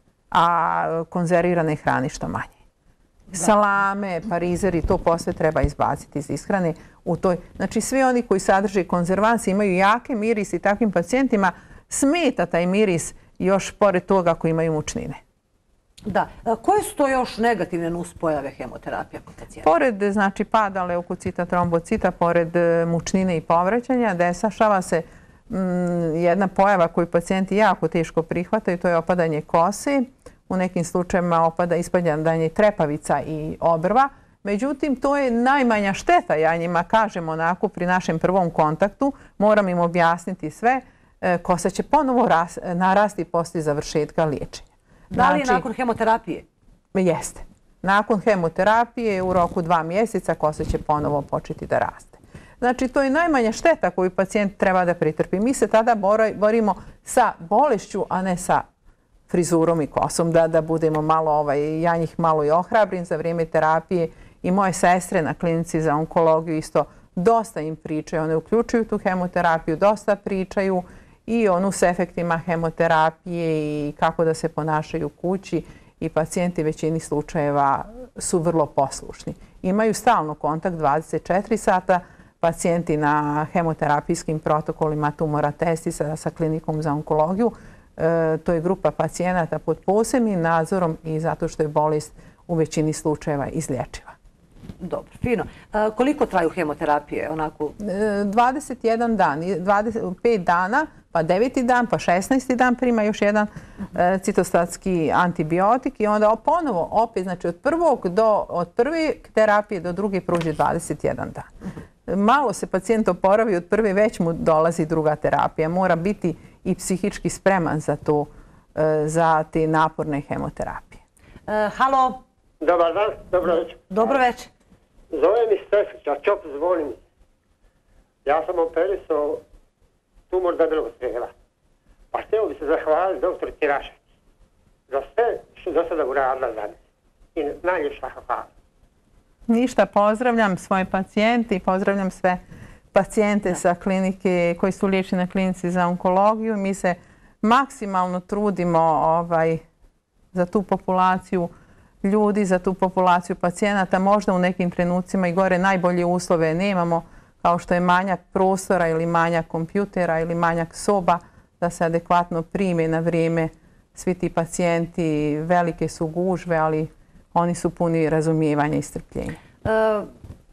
Speaker 2: A konzervirane hrane što manje. Salame, parizeri, to posle treba izbaciti iz ishrane. U toj. Znači, svi oni koji sadrže konzervanse imaju jake miris i takvim pacijentima smeta taj miris još pored toga ako imaju mučnine.
Speaker 1: Da. Koje su to još negativne nuspojave hemoterapije kod pacijenta?
Speaker 2: Pored, znači, pada leukocita, trombocita, pored mučnine i povraćanja, dešava se mm, jedna pojava koju pacijenti jako teško prihvataju, to je opadanje kose. U nekim slučajevima opada ispadanje trepavica i obrva. Međutim, to je najmanja šteta, ja njima kažem onako pri našem prvom kontaktu. Moram im objasniti sve. Kosa će ponovo ras, narasti poslije završetka liječenja.
Speaker 1: Da li je nakon hemoterapije?
Speaker 2: Jeste. Nakon hemoterapije u roku dva mjeseca kosa će ponovo početi da raste. Znači, to je najmanja šteta koju pacijent treba da pretrpi. Mi se tada borimo sa bolešću, a ne sa frizurom i kosom, da, da budemo malo, ovaj, ja njih malo i ohrabrim za vrijeme terapije i moje sestre na klinici za onkologiju isto dosta im pričaju. One uključuju tu hemoterapiju, dosta pričaju i onu s efektima hemoterapije i kako da se ponašaju u kući i pacijenti većini slučajeva su vrlo poslušni. Imaju stalno kontakt dvadeset četiri sata, pacijenti na hemoterapijskim protokolima tumora testisa sa klinikom za onkologiju. E, to je grupa pacijenata pod posebnim nadzorom i zato što je bolest u većini slučajeva izlječiva.
Speaker 1: Dobro, fino. E, koliko traju hemoterapije? Onako?
Speaker 2: E, dvadeset jedan dan, dvadeset pet dana, pa deveti dan, pa šesnaesti dan prima još jedan e, citostatski antibiotik i onda ponovo opet, znači od prvog do, od prve terapije do druge prođe dvadeset jedan dan. Malo se pacijent oporavi od prve, već mu dolazi druga terapija. Mora biti i psihički spreman za to, za te naporne hemoterapije.
Speaker 1: E, halo?
Speaker 10: Dobar dan, dobro večer.
Speaker 1: Dobro večer.
Speaker 10: Zove mi Stefića, Čop zvoni mi. Ja sam operisao tumor debelog crijeva. Pa htio bi se zahvaliti doktor Tirašec za sve što do sada uradila za mene. I najljepša hvala.
Speaker 2: Ništa, pozdravljam svoje pacijente i pozdravljam sve pacijente sa klinike koji su liječeni na klinici za onkologiju. Mi se maksimalno trudimo ovaj, za tu populaciju ljudi, za tu populaciju pacijenata. Možda u nekim trenucima i gore najbolje uslove nemamo. kao što je manjak prostora ili manjak kompjutera ili manjak soba, da se adekvatno prime na vrijeme svi ti pacijenti. Velike su gužve, ali oni su puni razumijevanja i strpljenja.
Speaker 1: E,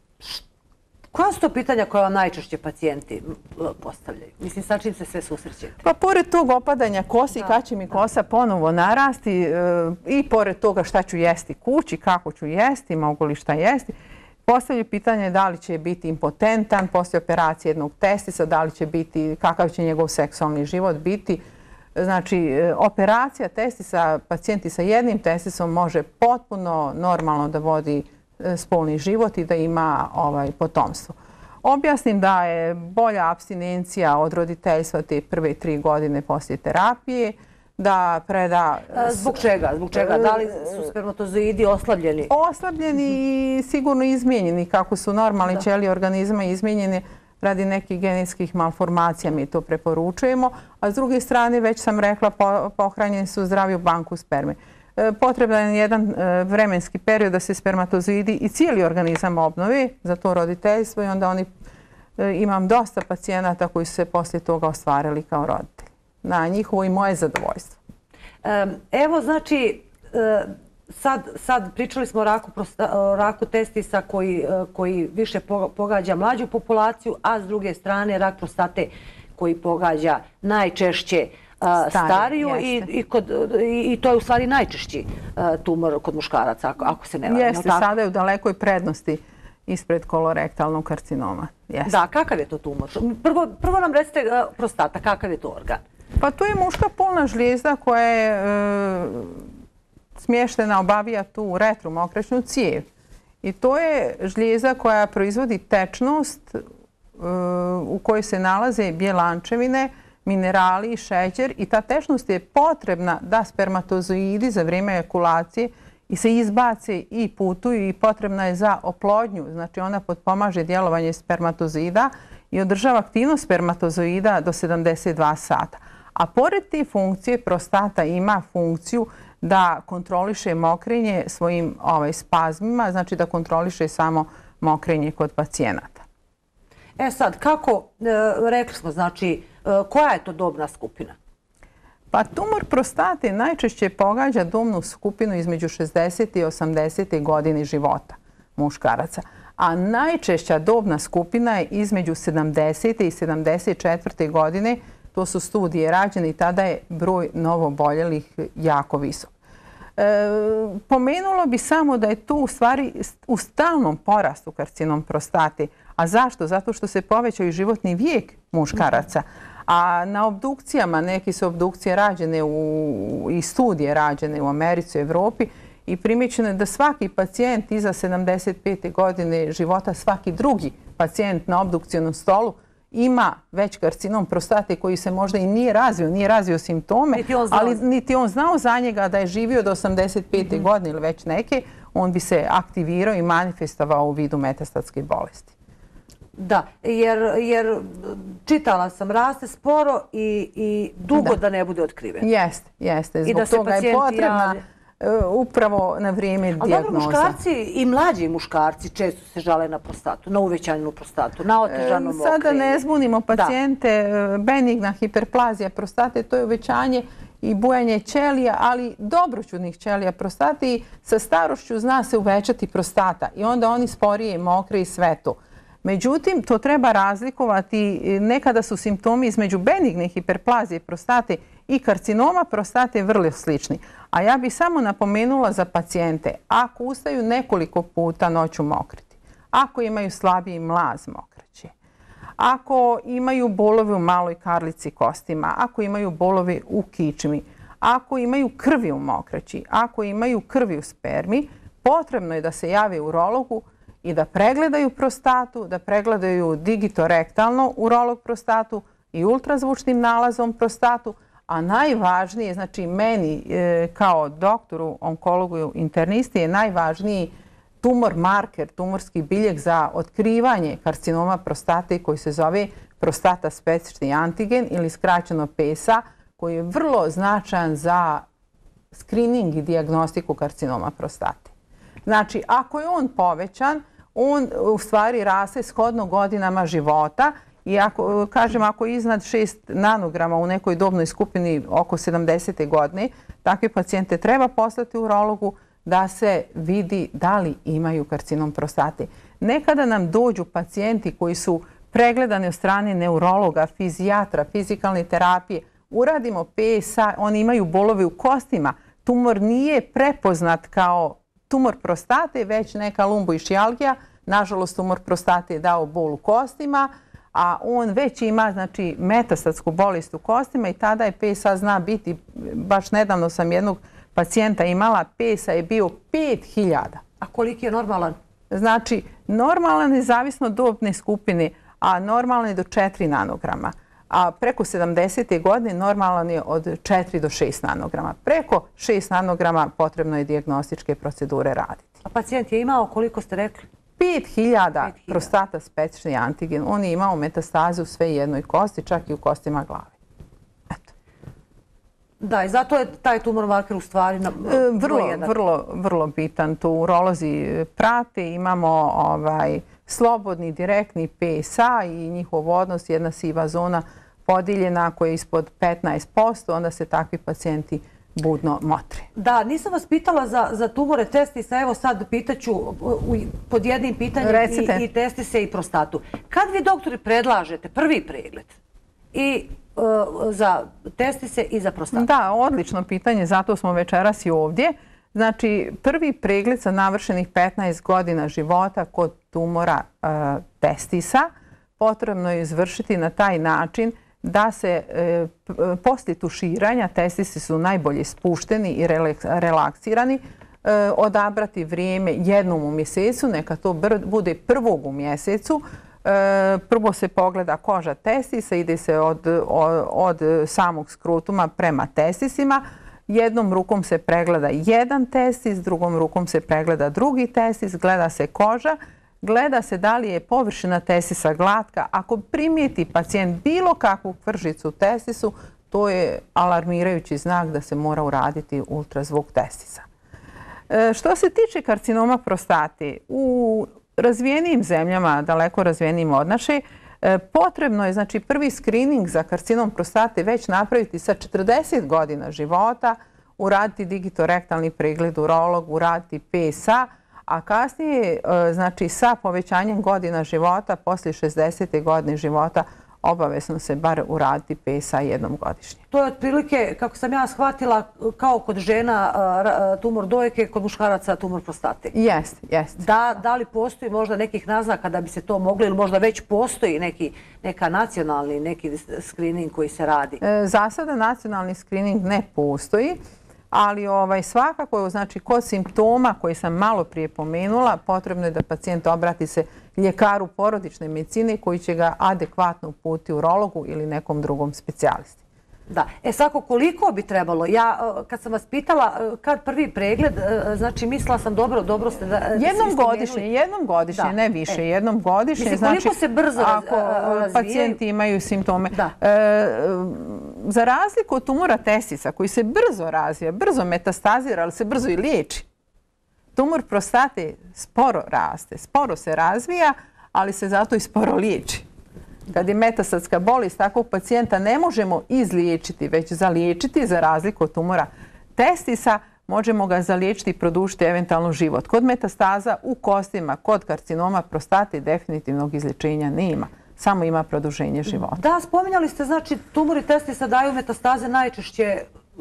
Speaker 1: koja su to pitanja koje vam najčešće pacijenti postavljaju? Mislim, sa čim se sve susrećete?
Speaker 2: Pa pored tog opadanja kosi, kad će mi kosa ponovo narasti, e, i pored toga šta ću jesti kući, kako ću jesti, mogu li šta jesti, postavljaju pitanje da li će biti impotentan poslije operacije jednog testisa, da li će biti, kakav će njegov seksualni život biti. Znači, operacija testisa, pacijenti sa jednim testisom može potpuno normalno da vodi spolni život i da ima ovaj, potomstvo. Objasnim da je bolja apstinencija od roditeljstva te prve tri godine poslije terapije, da preda...
Speaker 1: Zbog čega? Zbog čega? Da li su spermatozoidi oslabljeni?
Speaker 2: Oslabljeni i sigurno izmijenjeni, kako su normalni ćelije organizma izmijenjeni radi nekih genetskih malformacija, mi to preporučujemo. A s druge strane, već sam rekla, pohranjeni su zdravi u banku sperme. Potreban je jedan vremenski period da se spermatozoidi i cijeli organizam obnovi za to roditeljstvo i onda oni, imam dosta pacijenata koji su se poslije toga ostvarili kao roditelji. Na njihovo i moje zadovoljstvo.
Speaker 1: Evo, znači, sad, sad pričali smo o raku, o raku testisa koji, koji više pogađa mlađu populaciju, a s druge strane rak prostate koji pogađa najčešće stariju i, i, kod, i, i to je u stvari najčešći tumor kod muškaraca, ako, ako se ne varam.
Speaker 2: Jeste, sada je u dalekoj prednosti ispred kolorektalnog karcinoma. Jeste.
Speaker 1: Da, kakav je to tumor? Prvo, prvo nam recite prostata, kakav je to organ?
Speaker 2: Pa to je muška polna žlijezda koja je e, smještena, obavija tu retromokraćnu cijev. I to je žlijezda koja proizvodi tečnost e, u kojoj se nalaze bjelančevine, minerali i šećer i ta tečnost je potrebna da spermatozoidi za vrijeme ejakulacije i se izbace i putuju i potrebna je za oplodnju. Znači ona potpomaže djelovanje spermatozoida i održava aktivnost spermatozoida do sedamdeset dva sata. A pored te funkcije prostata ima funkciju da kontroliše mokrenje svojim ovaj, spazmima, znači da kontroliše samo mokrenje kod pacijenata.
Speaker 1: E sad, kako, e, rekli smo, znači, e, koja je to dobna skupina?
Speaker 2: Pa tumor prostate najčešće pogađa dobnu skupinu između šezdesete i osamdesete godine života muškaraca. A najčešća dobna skupina je između sedamdesete i sedamdeset četvrte godine. To su studije rađene i tada je broj novoboljelih jako visok. E, pomenulo bi samo da je tu u stvari u stalnom porastu karcinom prostate. A zašto? Zato što se povećao i životni vijek muškaraca. A na obdukcijama, neke su obdukcije rađene u, i studije rađene u Americi, u Evropi i primjećeno je da svaki pacijent iza sedamdeset pete godine života, svaki drugi pacijent na obdukcijnom stolu ima već karcinom prostate koji se možda i nije razvio, nije razvio simptome, niti ali niti on znao za njega da je živio do osamdeset pete Mm-hmm. godine ili već neke, on bi se aktivirao i manifestovao u vidu metastatske bolesti.
Speaker 1: Da, jer, jer čitala sam, raste sporo i, i dugo da. da ne bude otkriven.
Speaker 2: Jeste, jeste. Zbog toga je potrebna javlja. upravo na vrijeme dijagnoza. Ali dobro,
Speaker 1: muškarci i mlađi muškarci često se žale na prostatu, na uvećanu prostatu, na otežano mokrenje.
Speaker 2: Sada ne zbunimo pacijente, da. benigna hiperplazija prostate, to je uvećanje i bujanje ćelija, ali dobroćudnih ćelija prostate i sa starošću zna se uvećati prostata i onda oni sporije, mokre i sve to. Međutim, to treba razlikovati. Nekada su simptomi između benigne hiperplazije prostate i karcinoma prostate vrlo slični. A ja bih samo napomenula za pacijente, ako ustaju nekoliko puta noću mokriti, ako imaju slabiji mlaz mokraće, ako imaju bolove u maloj karlici kostima, ako imaju bolove u kičmi, ako imaju krvi u mokraći, ako imaju krvi u spermi, potrebno je da se jave urologu i da pregledaju prostatu, da pregledaju digitorektalno urolog prostatu i ultrazvučnim nalazom prostatu, a najvažnije, znači meni e, kao doktoru, onkologu i internisti je najvažniji tumor marker, tumorski biljeg za otkrivanje karcinoma prostate koji se zove prostata specični antigen ili skraćeno P S A, koji je vrlo značajan za screening i dijagnostiku karcinoma prostate. Znači, ako je on povećan, on u stvari raste shodno godinama života i ako, kažem, ako je iznad šest nanograma u nekoj dobnoj skupini oko sedamdesete godine, takve pacijente treba poslati urologu da se vidi da li imaju karcinom prostate. Nekada nam dođu pacijenti koji su pregledani od strane neurologa, fizijatra, fizikalne terapije, uradimo P S A, oni imaju bolove u kostima, tumor nije prepoznat kao tumor prostate, već neka lumboišijalgija, nažalost tumor prostate je dao bol u kostima, a on već ima znači, metastatsku bolest u kostima i tada je P S A zna biti, baš nedavno sam jednog pacijenta imala, P S A je bio pet hiljada.
Speaker 1: A koliki je normalan?
Speaker 2: Znači, normalan je zavisno od dobne skupine, a normalan je do četiri nanograma. A preko sedamdesete godine normalan je od četiri do šest nanograma. Preko šest nanograma potrebno je dijagnostičke procedure raditi.
Speaker 1: A pacijent je imao, koliko ste rekli?
Speaker 2: pet hiljada prostata specični antigen. On je imao metastazu u sve jednoj kosti, čak i u kostima glave. Eto.
Speaker 1: Da, i zato je taj tumor marker u stvari na
Speaker 2: vrlo, vrlo, vrlo bitan. To urolozi prate. Imamo ovaj, slobodni, direktni P S A i njihov odnos, jedna siva zona podijeljena koja je ispod petnaest posto, onda se takvi pacijenti budno motre.
Speaker 1: Da, nisam vas pitala za, za tumore testisa, evo sad pitaću u, pod jednim pitanjem i, i testise i prostatu. Kad vi, doktori, predlažete prvi pregled i uh, za testise i za prostatu?
Speaker 2: Da, odlično pitanje, zato smo večeras i ovdje. Znači, prvi pregled sa navršenih petnaest godina života kod tumora uh, testisa potrebno je izvršiti na taj način da se e, poslije tuširanja, testisi su najbolje spušteni i relaksirani, e, odabrati vrijeme jednom u mjesecu, neka to br bude prvog u mjesecu. E, prvo se pogleda koža testisa, ide se od, od, od samog skrutuma prema testisima. Jednom rukom se pregleda jedan testis, drugom rukom se pregleda drugi testis, gleda se koža. Gleda se da li je površina testisa glatka. Ako primijeti pacijent bilo kakvu kvržicu u testisu, to je alarmirajući znak da se mora uraditi ultrazvuk testisa. E, što se tiče karcinoma prostate, u razvijenijim zemljama, daleko razvijenijim od naše, e, potrebno je znači, prvi screening za karcinom prostate već napraviti sa četrdeset godina života, uraditi digitorektalni pregled urolog, uraditi P S A, a kasnije, znači, sa povećanjem godina života, poslije šezdesete godine života, obavezno se bar uraditi P S A jednom godišnje.
Speaker 1: To je otprilike, kako sam ja shvatila, kao kod žena tumor dojke, kod muškaraca tumor prostate.
Speaker 2: Jest, jest.
Speaker 1: Da, da li postoji možda nekih naznaka da bi se to moglo ili možda već postoji neki, neka nacionalni neki screening koji se radi?
Speaker 2: E, za sada nacionalni screening ne postoji. Ali ovaj, svakako, znači, kod simptoma koje sam malo prije pomenula, potrebno je da pacijent obrati se ljekaru porodične medicine koji će ga adekvatno uputiti urologu ili nekom drugom specijalisti.
Speaker 1: Da. E, svako koliko bi trebalo? Ja, kad sam vas pitala, kad prvi pregled, znači, mislila sam dobro, dobro ste da...
Speaker 2: Jednom godišnje, jednom godišnje, da. Ne više, e. jednom godišnje.
Speaker 1: Mislim, koliko znači, se brzo
Speaker 2: ako
Speaker 1: razvijaju?
Speaker 2: Pacijenti imaju simptome.
Speaker 1: Da.
Speaker 2: E, za razliku od tumora testisa, koji se brzo razvija, brzo metastazira, ali se brzo i liječi, tumor prostate sporo raste, sporo se razvija, ali se zato i sporo liječi. Kad je metastatska bolest, takvog pacijenta ne možemo izliječiti, već zaliječiti, za razliku od tumora testisa, možemo ga zaliječiti i produžiti eventualno život. Kod metastaza u kostima, kod karcinoma prostate definitivnog izlječenja nema. Samo ima produženje života.
Speaker 1: Da, spominjali ste, znači, tumori testisa daju metastaze najčešće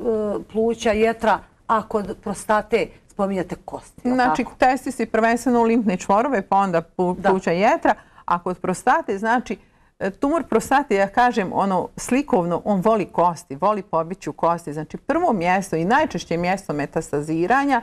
Speaker 1: pluća, jetra, a kod prostate spominjate kosti.
Speaker 2: Znači, testisi prvenstveno limfne čvorove, pa onda pluća, jetra, a kod prostate, znači, tumor prostate, ja kažem, ono slikovno, on voli kosti, voli pobiću kosti. Znači, prvo mjesto i najčešće mjesto metastaziranja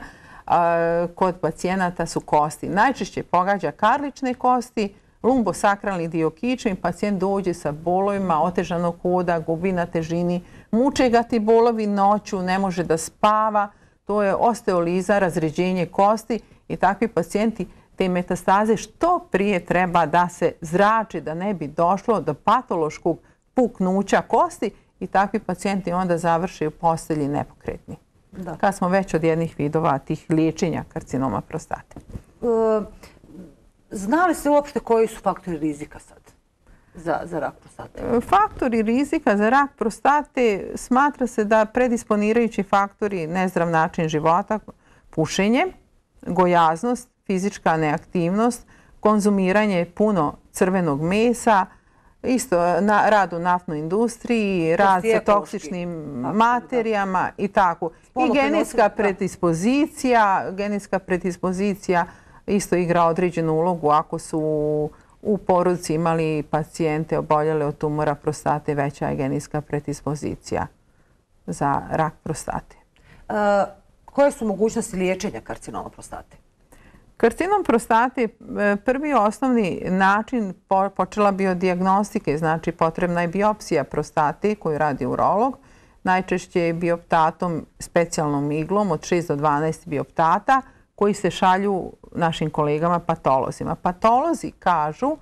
Speaker 2: a, kod pacijenata su kosti. Najčešće pogađa karlične kosti, lumbosakralni dio kičme i pacijent dođe sa bolovima otežanog hoda, gubi na težini, muče ga ti bolovi noću, ne može da spava. To je osteoliza, razređenje kosti i takvi pacijenti te metastaze što prije treba da se zrači, da ne bi došlo do patološkog puknuća kosti i takvi pacijenti onda završe u postelji nepokretni. Da. Kad smo već od jednih vidova tih liječenja karcinoma prostate.
Speaker 1: E, Zna li se uopšte koji su faktori rizika sad za, za rak prostate?
Speaker 2: Faktori rizika za rak prostate smatra se da predisponirajući faktori nezdrav način života, pušenje, gojaznost, fizička neaktivnost, konzumiranje puno crvenog mesa, isto na, rad u naftnoj industriji, rad sa toksičnim materijama i tako. I genetska predispozicija, genetska predispozicija isto igra određenu ulogu ako su u porodici imali pacijente oboljele od tumora prostate, veća je genetska predispozicija za rak prostate.
Speaker 1: E, koje su mogućnosti liječenja karcinoma prostate?
Speaker 2: Karcinom prostate, prvi osnovni način počela biodijagnostike, znači potrebna je biopsija prostate koju radi urolog, najčešće bioptatom, specijalnom iglom od šest do dvanaest bioptata koji se šalju našim kolegama patolozima. Patolozi kažu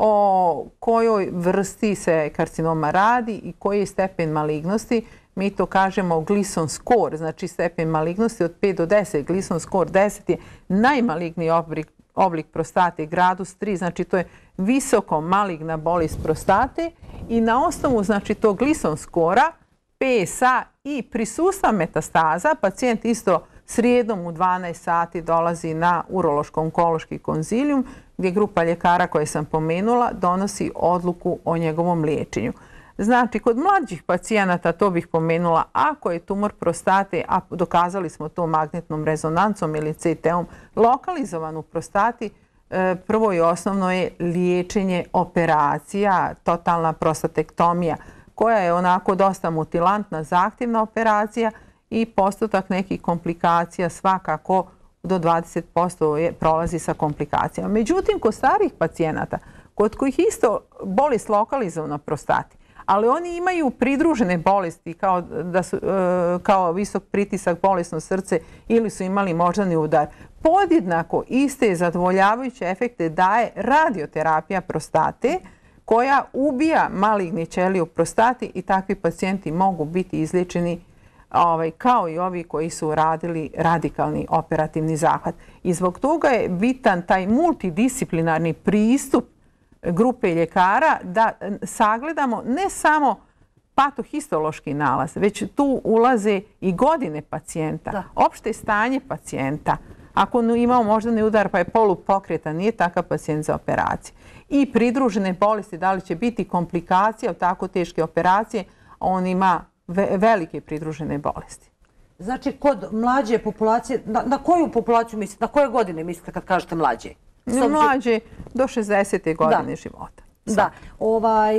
Speaker 2: o kojoj vrsti se karcinoma radi i koji je stepen malignosti. Mi to kažemo Gleason score, znači stepen malignosti od pet do deset. Gleason score deset je najmaligniji oblik, oblik prostate, gradus tri, znači to je visoko maligna bolest prostate i na osnovu znači tog Gleason skora, P S A i prisustva metastaza, pacijent isto srijedom u dvanaest sati dolazi na urološko-onkološki konzilijum gdje grupa ljekara koje sam pomenula donosi odluku o njegovom liječenju. Znači, kod mlađih pacijenata, to bih pomenula, ako je tumor prostate, a dokazali smo to magnetnom rezonancom ili C T-om, lokalizovan u prostati, prvo i osnovno je liječenje operacija, totalna prostatektomija, koja je onako dosta mutilantna, zahtjevna operacija i postotak nekih komplikacija svakako do dvadeset posto je, prolazi sa komplikacijama. Međutim, kod starih pacijenata, kod kojih isto bolest lokalizovana prostati, ali oni imaju pridružene bolesti kao, da su, kao visok pritisak, bolesno srce ili su imali moždani udar. Podjednako iste zadovoljavajuće efekte daje radioterapija prostate koja ubija maligni ćelije u prostati i takvi pacijenti mogu biti izliječeni ovaj, kao i ovi koji su radili radikalni operativni zahvat. I zbog toga je bitan taj multidisciplinarni pristup grupe ljekara da sagledamo ne samo patohistološki nalaz, već tu ulaze i godine pacijenta, da. Opšte stanje pacijenta. Ako imamo moždani udar pa je polupokretan, nije takav pacijent za operacije. I pridružene bolesti, da li će biti komplikacija od tako teške operacije, on ima velike pridružene bolesti.
Speaker 1: Znači, kod mlađe populacije, na, na koju populaciju mislite, na koje godine mislite kad kažete mlađe?
Speaker 2: Mlađe do šezdesete godine da. života.
Speaker 1: Sad. Da, ovaj,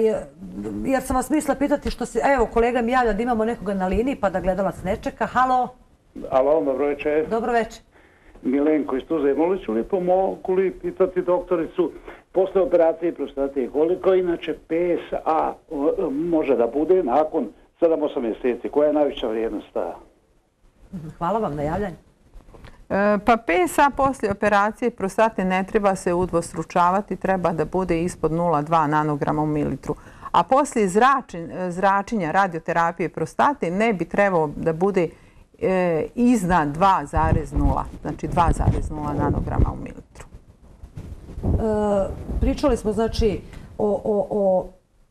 Speaker 1: jer sam vas mislila pitati što se, evo kolega mi javlja da imamo nekoga na liniji pa da gledalac ne čeka. Halo?
Speaker 11: Halo, dobro večer.
Speaker 1: Dobro večer.
Speaker 11: Milenko iz Tuzle, molit li pomogu li pitati doktoricu posle operacije prostate koliko inače P S A može da bude nakon sedam do osam mjeseci, koja je najveća vrijednost ta?
Speaker 1: Hvala vam na javljanju.
Speaker 2: Pa P S A poslije operacije prostate ne treba se udvostručavati, treba da bude ispod nula zarez dva nanograma u mililitru. A poslije zračenja radioterapije prostate ne bi trebao da bude e, iznad dva zarez nula, znači dva zarez nula nanograma u mililitru.
Speaker 1: E, pričali smo znači o... o, o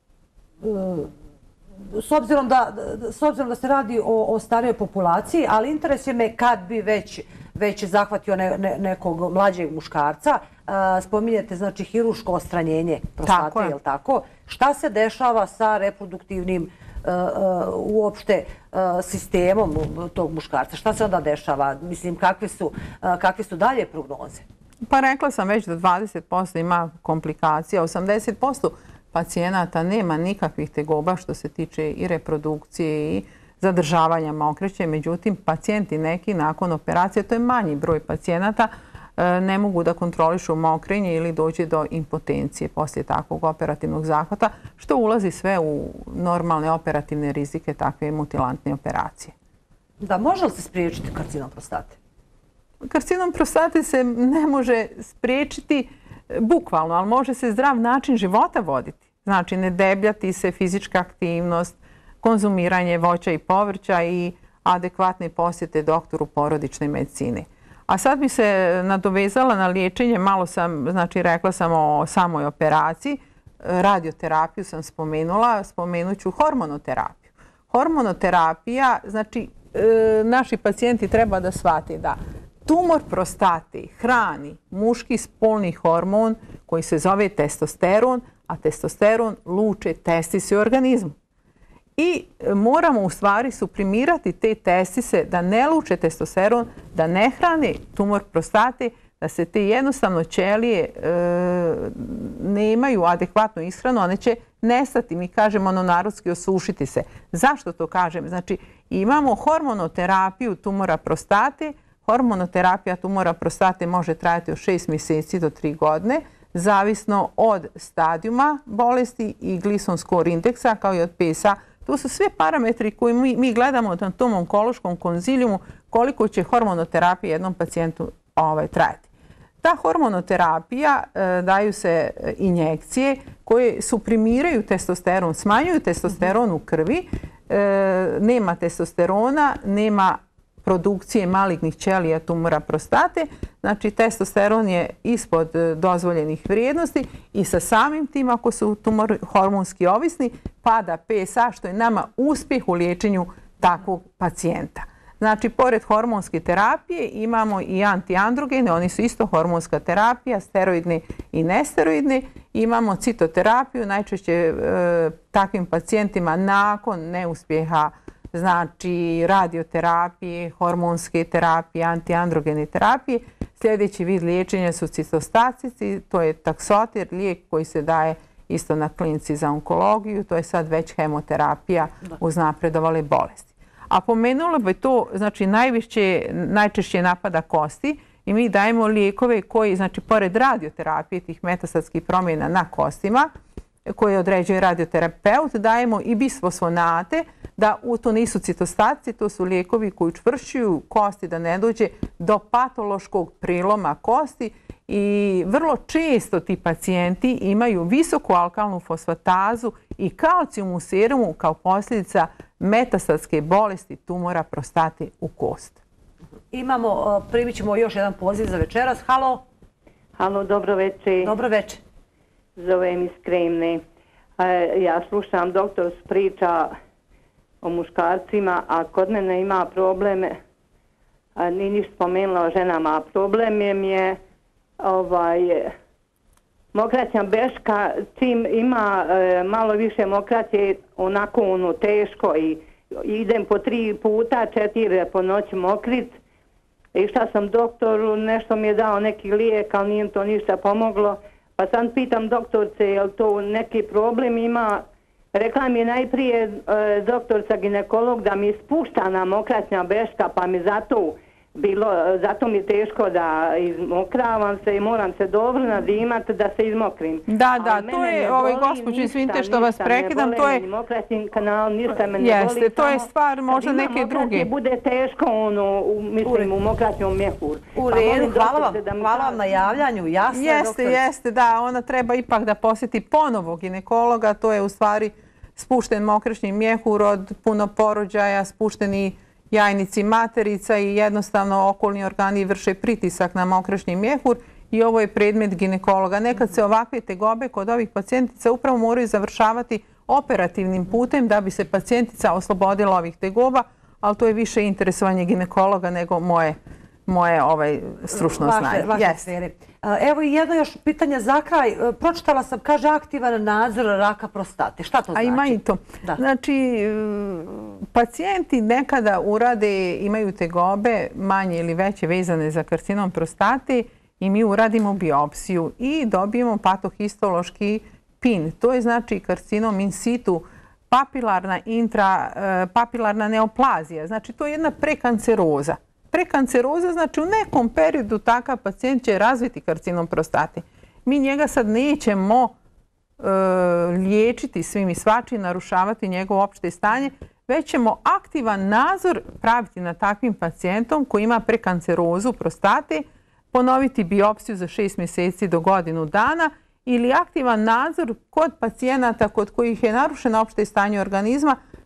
Speaker 1: e, S obzirom, da, s obzirom da se radi o, o starijoj populaciji, ali interesuje me kad bi već, već zahvatio ne, ne, nekog mlađeg muškarca, a, spominjete znači hiruško ostranjenje prostate, tako je. Je li tako? Šta se dešava sa reproduktivnim a, a, uopšte a, sistemom tog muškarca? Šta se onda dešava? Mislim, kakve su, a, kakve su dalje prognoze?
Speaker 2: Pa rekla sam već da dvadeset posto ima komplikacija, osamdeset posto pacijenata nema nikakvih tegoba što se tiče i reprodukcije i zadržavanja mokreće. Međutim, pacijenti neki nakon operacije, to je manji broj pacijenata, ne mogu da kontrolišu mokrenje ili dođe do impotencije poslije takvog operativnog zahvata, što ulazi sve u normalne operativne rizike takve mutilantne operacije.
Speaker 1: Da, može li se spriječiti karcinom prostate?
Speaker 2: Karcinom prostate se ne može spriječiti bukvalno, ali može se zdrav način života voditi. Znači, ne debljati se, fizička aktivnost, konzumiranje voća i povrća i adekvatne posjete doktoru porodične medicine. A sad bi se nadovezala na liječenje, malo sam, znači rekla sam o samoj operaciji, radioterapiju sam spomenula, spomenut ću hormonoterapiju. Hormonoterapija, znači naši pacijenti treba da shvate da tumor prostate hrani muški spolni hormon koji se zove testosteron, a testosteron luče testise u organizmu. I moramo u stvari suprimirati te testise da ne luče testosteron, da ne hrane tumor prostate, da se te jednostavno ćelije e, nemaju adekvatnu ishranu, one će nestati, mi kažemo ono narodski osušiti se. Zašto to kažem? Znači imamo hormonoterapiju tumora prostate. Hormonoterapija tumora prostate može trajati od šest mjeseci do tri godine, zavisno od stadijuma bolesti i glycemic score indeksa kao i od P S A. To su sve parametri koje mi, mi gledamo na tom onkološkom konzilijumu koliko će hormonoterapija jednom pacijentu ovaj, trajati. Ta hormonoterapija e, daju se injekcije koje suprimiraju testosteron, smanjuju testosteron u krvi, e, nema testosterona, nema produkcije malignih ćelija tumora prostate, znači testosteron je ispod dozvoljenih vrijednosti i sa samim tim, ako su tumor hormonski ovisni, pada P S A, što je nama uspjeh u liječenju takvog pacijenta. Znači, pored hormonske terapije imamo i antiandrogene, oni su isto hormonska terapija, steroidni i nesteroidni. Imamo citoterapiju, najčešće e, takvim pacijentima nakon neuspjeha, znači radioterapije, hormonske terapije, antiandrogene terapije. Sljedeći vid liječenja su citostatici, to je taksotir, lijek koji se daje isto na klinici za onkologiju, to je sad već hemoterapija uz napredovale bolesti. A pomenula bi to, znači najviše, najčešće napada kosti i mi dajemo lijekove koji, znači pored radioterapije, tih metastatskih promjena na kostima, koje određuje radioterapeut, dajemo i bisfosfonate, da u to nisu citostatici, to su lijekovi koji učvršćuju kosti da ne dođe do patološkog priloma kosti i vrlo često ti pacijenti imaju visoku alkalnu fosfatazu i kalcijum u serumu kao posljedica metastatske bolesti tumora prostate u kost.
Speaker 1: Imamo, primit ćemo još jedan poziv za večeras. Halo?
Speaker 12: Halo, dobro večer.
Speaker 1: Dobro večer.
Speaker 12: Zovem iz Kremne. Ja slušam, doktor priča o muškarcima, a kod mene ima probleme, ni ništa spomenula o ženama, a problem je mi je ovaj, mokraćna beška, čim ima e, malo više mokraće, onako ono teško i idem po tri puta, četiri po noći mokrit. Išla sam doktoru, nešto mi je dao neki lijek, ali nije to ništa pomoglo. Pa sad pitam doktorce, je li to neki problem ima? Rekla mi je najprije e, doktorca ginekolog da mi spuštana mokraćna beška, pa mi zato bilo, zato mi je teško da izmokravam se i moram se dobro nadimati da se izmokrim.
Speaker 2: Da, da, to je, ovaj gospođo, izvinite što vas prekidam, to je...
Speaker 12: Mokraćin kanal, ništa me ne
Speaker 2: jeste,
Speaker 12: boli.
Speaker 2: to je stvar možda neke druge.
Speaker 12: Bude teško, ono, u, mislim, u mokraćnom mjehuru.
Speaker 1: U redu, hvala vam, hvala vam na javljanju, jasno je,
Speaker 2: jeste, jeste, da, ona treba ipak da posjeti ponovo ginekologa, to je u stvari spušten mokraćni mjehur od puno porođaja, spušteni jajnici materica i jednostavno okolni organi vrše pritisak na mokraćni mjehur i ovo je predmet ginekologa. Nekad se ovakve tegobe kod ovih pacijentica upravo moraju završavati operativnim putem da bi se pacijentica oslobodila ovih tegoba, ali to je više interesovanje ginekologa nego moje moje ovaj, stručno znanje.
Speaker 1: Vaše sfere. Evo i jedno još pitanje za kraj. Pročitala sam, kaže, aktivan nadzor raka prostate. Šta to znači?
Speaker 2: A ima i to. Da. Znači, pacijenti nekada urade, imaju tegobe manje ili veće vezane za karcinom prostate i mi uradimo biopsiju i dobijemo patohistološki P I N. To je znači karcinom in situ, papilarna, intra, papilarna neoplazija. Znači, to je jedna prekanceroza. Prekanceroza, znači u nekom periodu takav pacijent će razviti karcinom prostate. Mi njega sad nećemo e, liječiti svim i svačim, narušavati njegovo opšte stanje, već ćemo aktivan nadzor praviti na takvim pacijentom koji ima prekancerozu prostate, ponoviti biopsiju za šest mjeseci do godinu dana ili aktivan nadzor kod pacijenata kod kojih je narušeno opšte stanje organizma,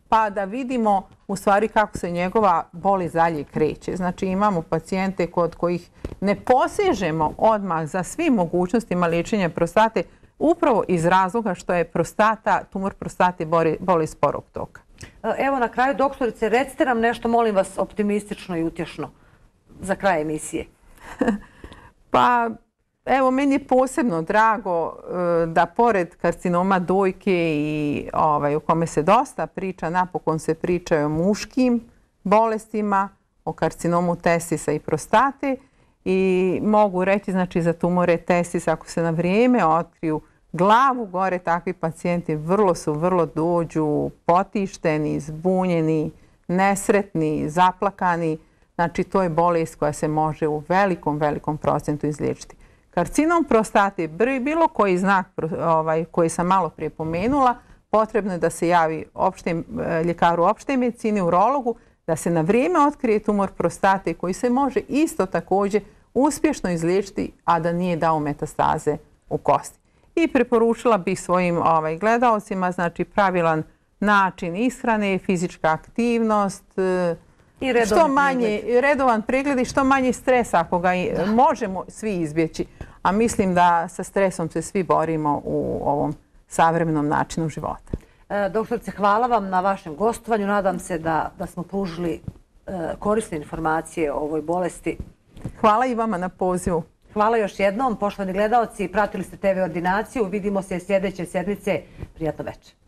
Speaker 2: pa da vidimo u stvari kako se njegova bolest dalje kreće. Znači imamo pacijente kod kojih ne posežemo odmah za svim mogućnostima liječenja prostate upravo iz razloga što je prostata, tumor prostate bolest sporog toka.
Speaker 1: Evo na kraju, doktorice, recite nam nešto, molim vas, optimistično i utješno za kraj emisije.
Speaker 2: Pa, evo, meni je posebno drago da pored karcinoma dojke i ovaj, u kome se dosta priča, napokon se priča o muškim bolestima, o karcinomu testisa i prostate i mogu reći, znači, za tumore testisa, ako se na vrijeme otkriju glavu gore, takvi pacijenti vrlo su, vrlo dođu potišteni, zbunjeni, nesretni, zaplakani. Znači, to je bolest koja se može u velikom, velikom procentu izliječiti. Karcinom prostate, bilo koji znak ovaj, koji sam malo prije pomenula, potrebno je da se javi opšte, ljekaru opšte medicine, urologu, da se na vrijeme otkrije tumor prostate koji se može isto također uspješno izliječiti, a da nije dao metastaze u kosti. I preporučila bih svojim ovaj, gledaocima, znači pravilan način ishrane, fizička aktivnost,
Speaker 1: I
Speaker 2: što manje, redovan pregled i što manje stresa ako ga i, možemo svi izbjeći. A mislim da sa stresom se svi borimo u ovom savremenom načinu života.
Speaker 1: E, doktorice, hvala vam na vašem gostovanju. Nadam se da, da smo pružili e, korisne informacije o ovoj bolesti.
Speaker 2: Hvala i vama na pozivu.
Speaker 1: Hvala još jednom, poštovani gledaoci. Pratili ste te ve ordinaciju. Vidimo se sljedeće sedmice. Prijatno večer.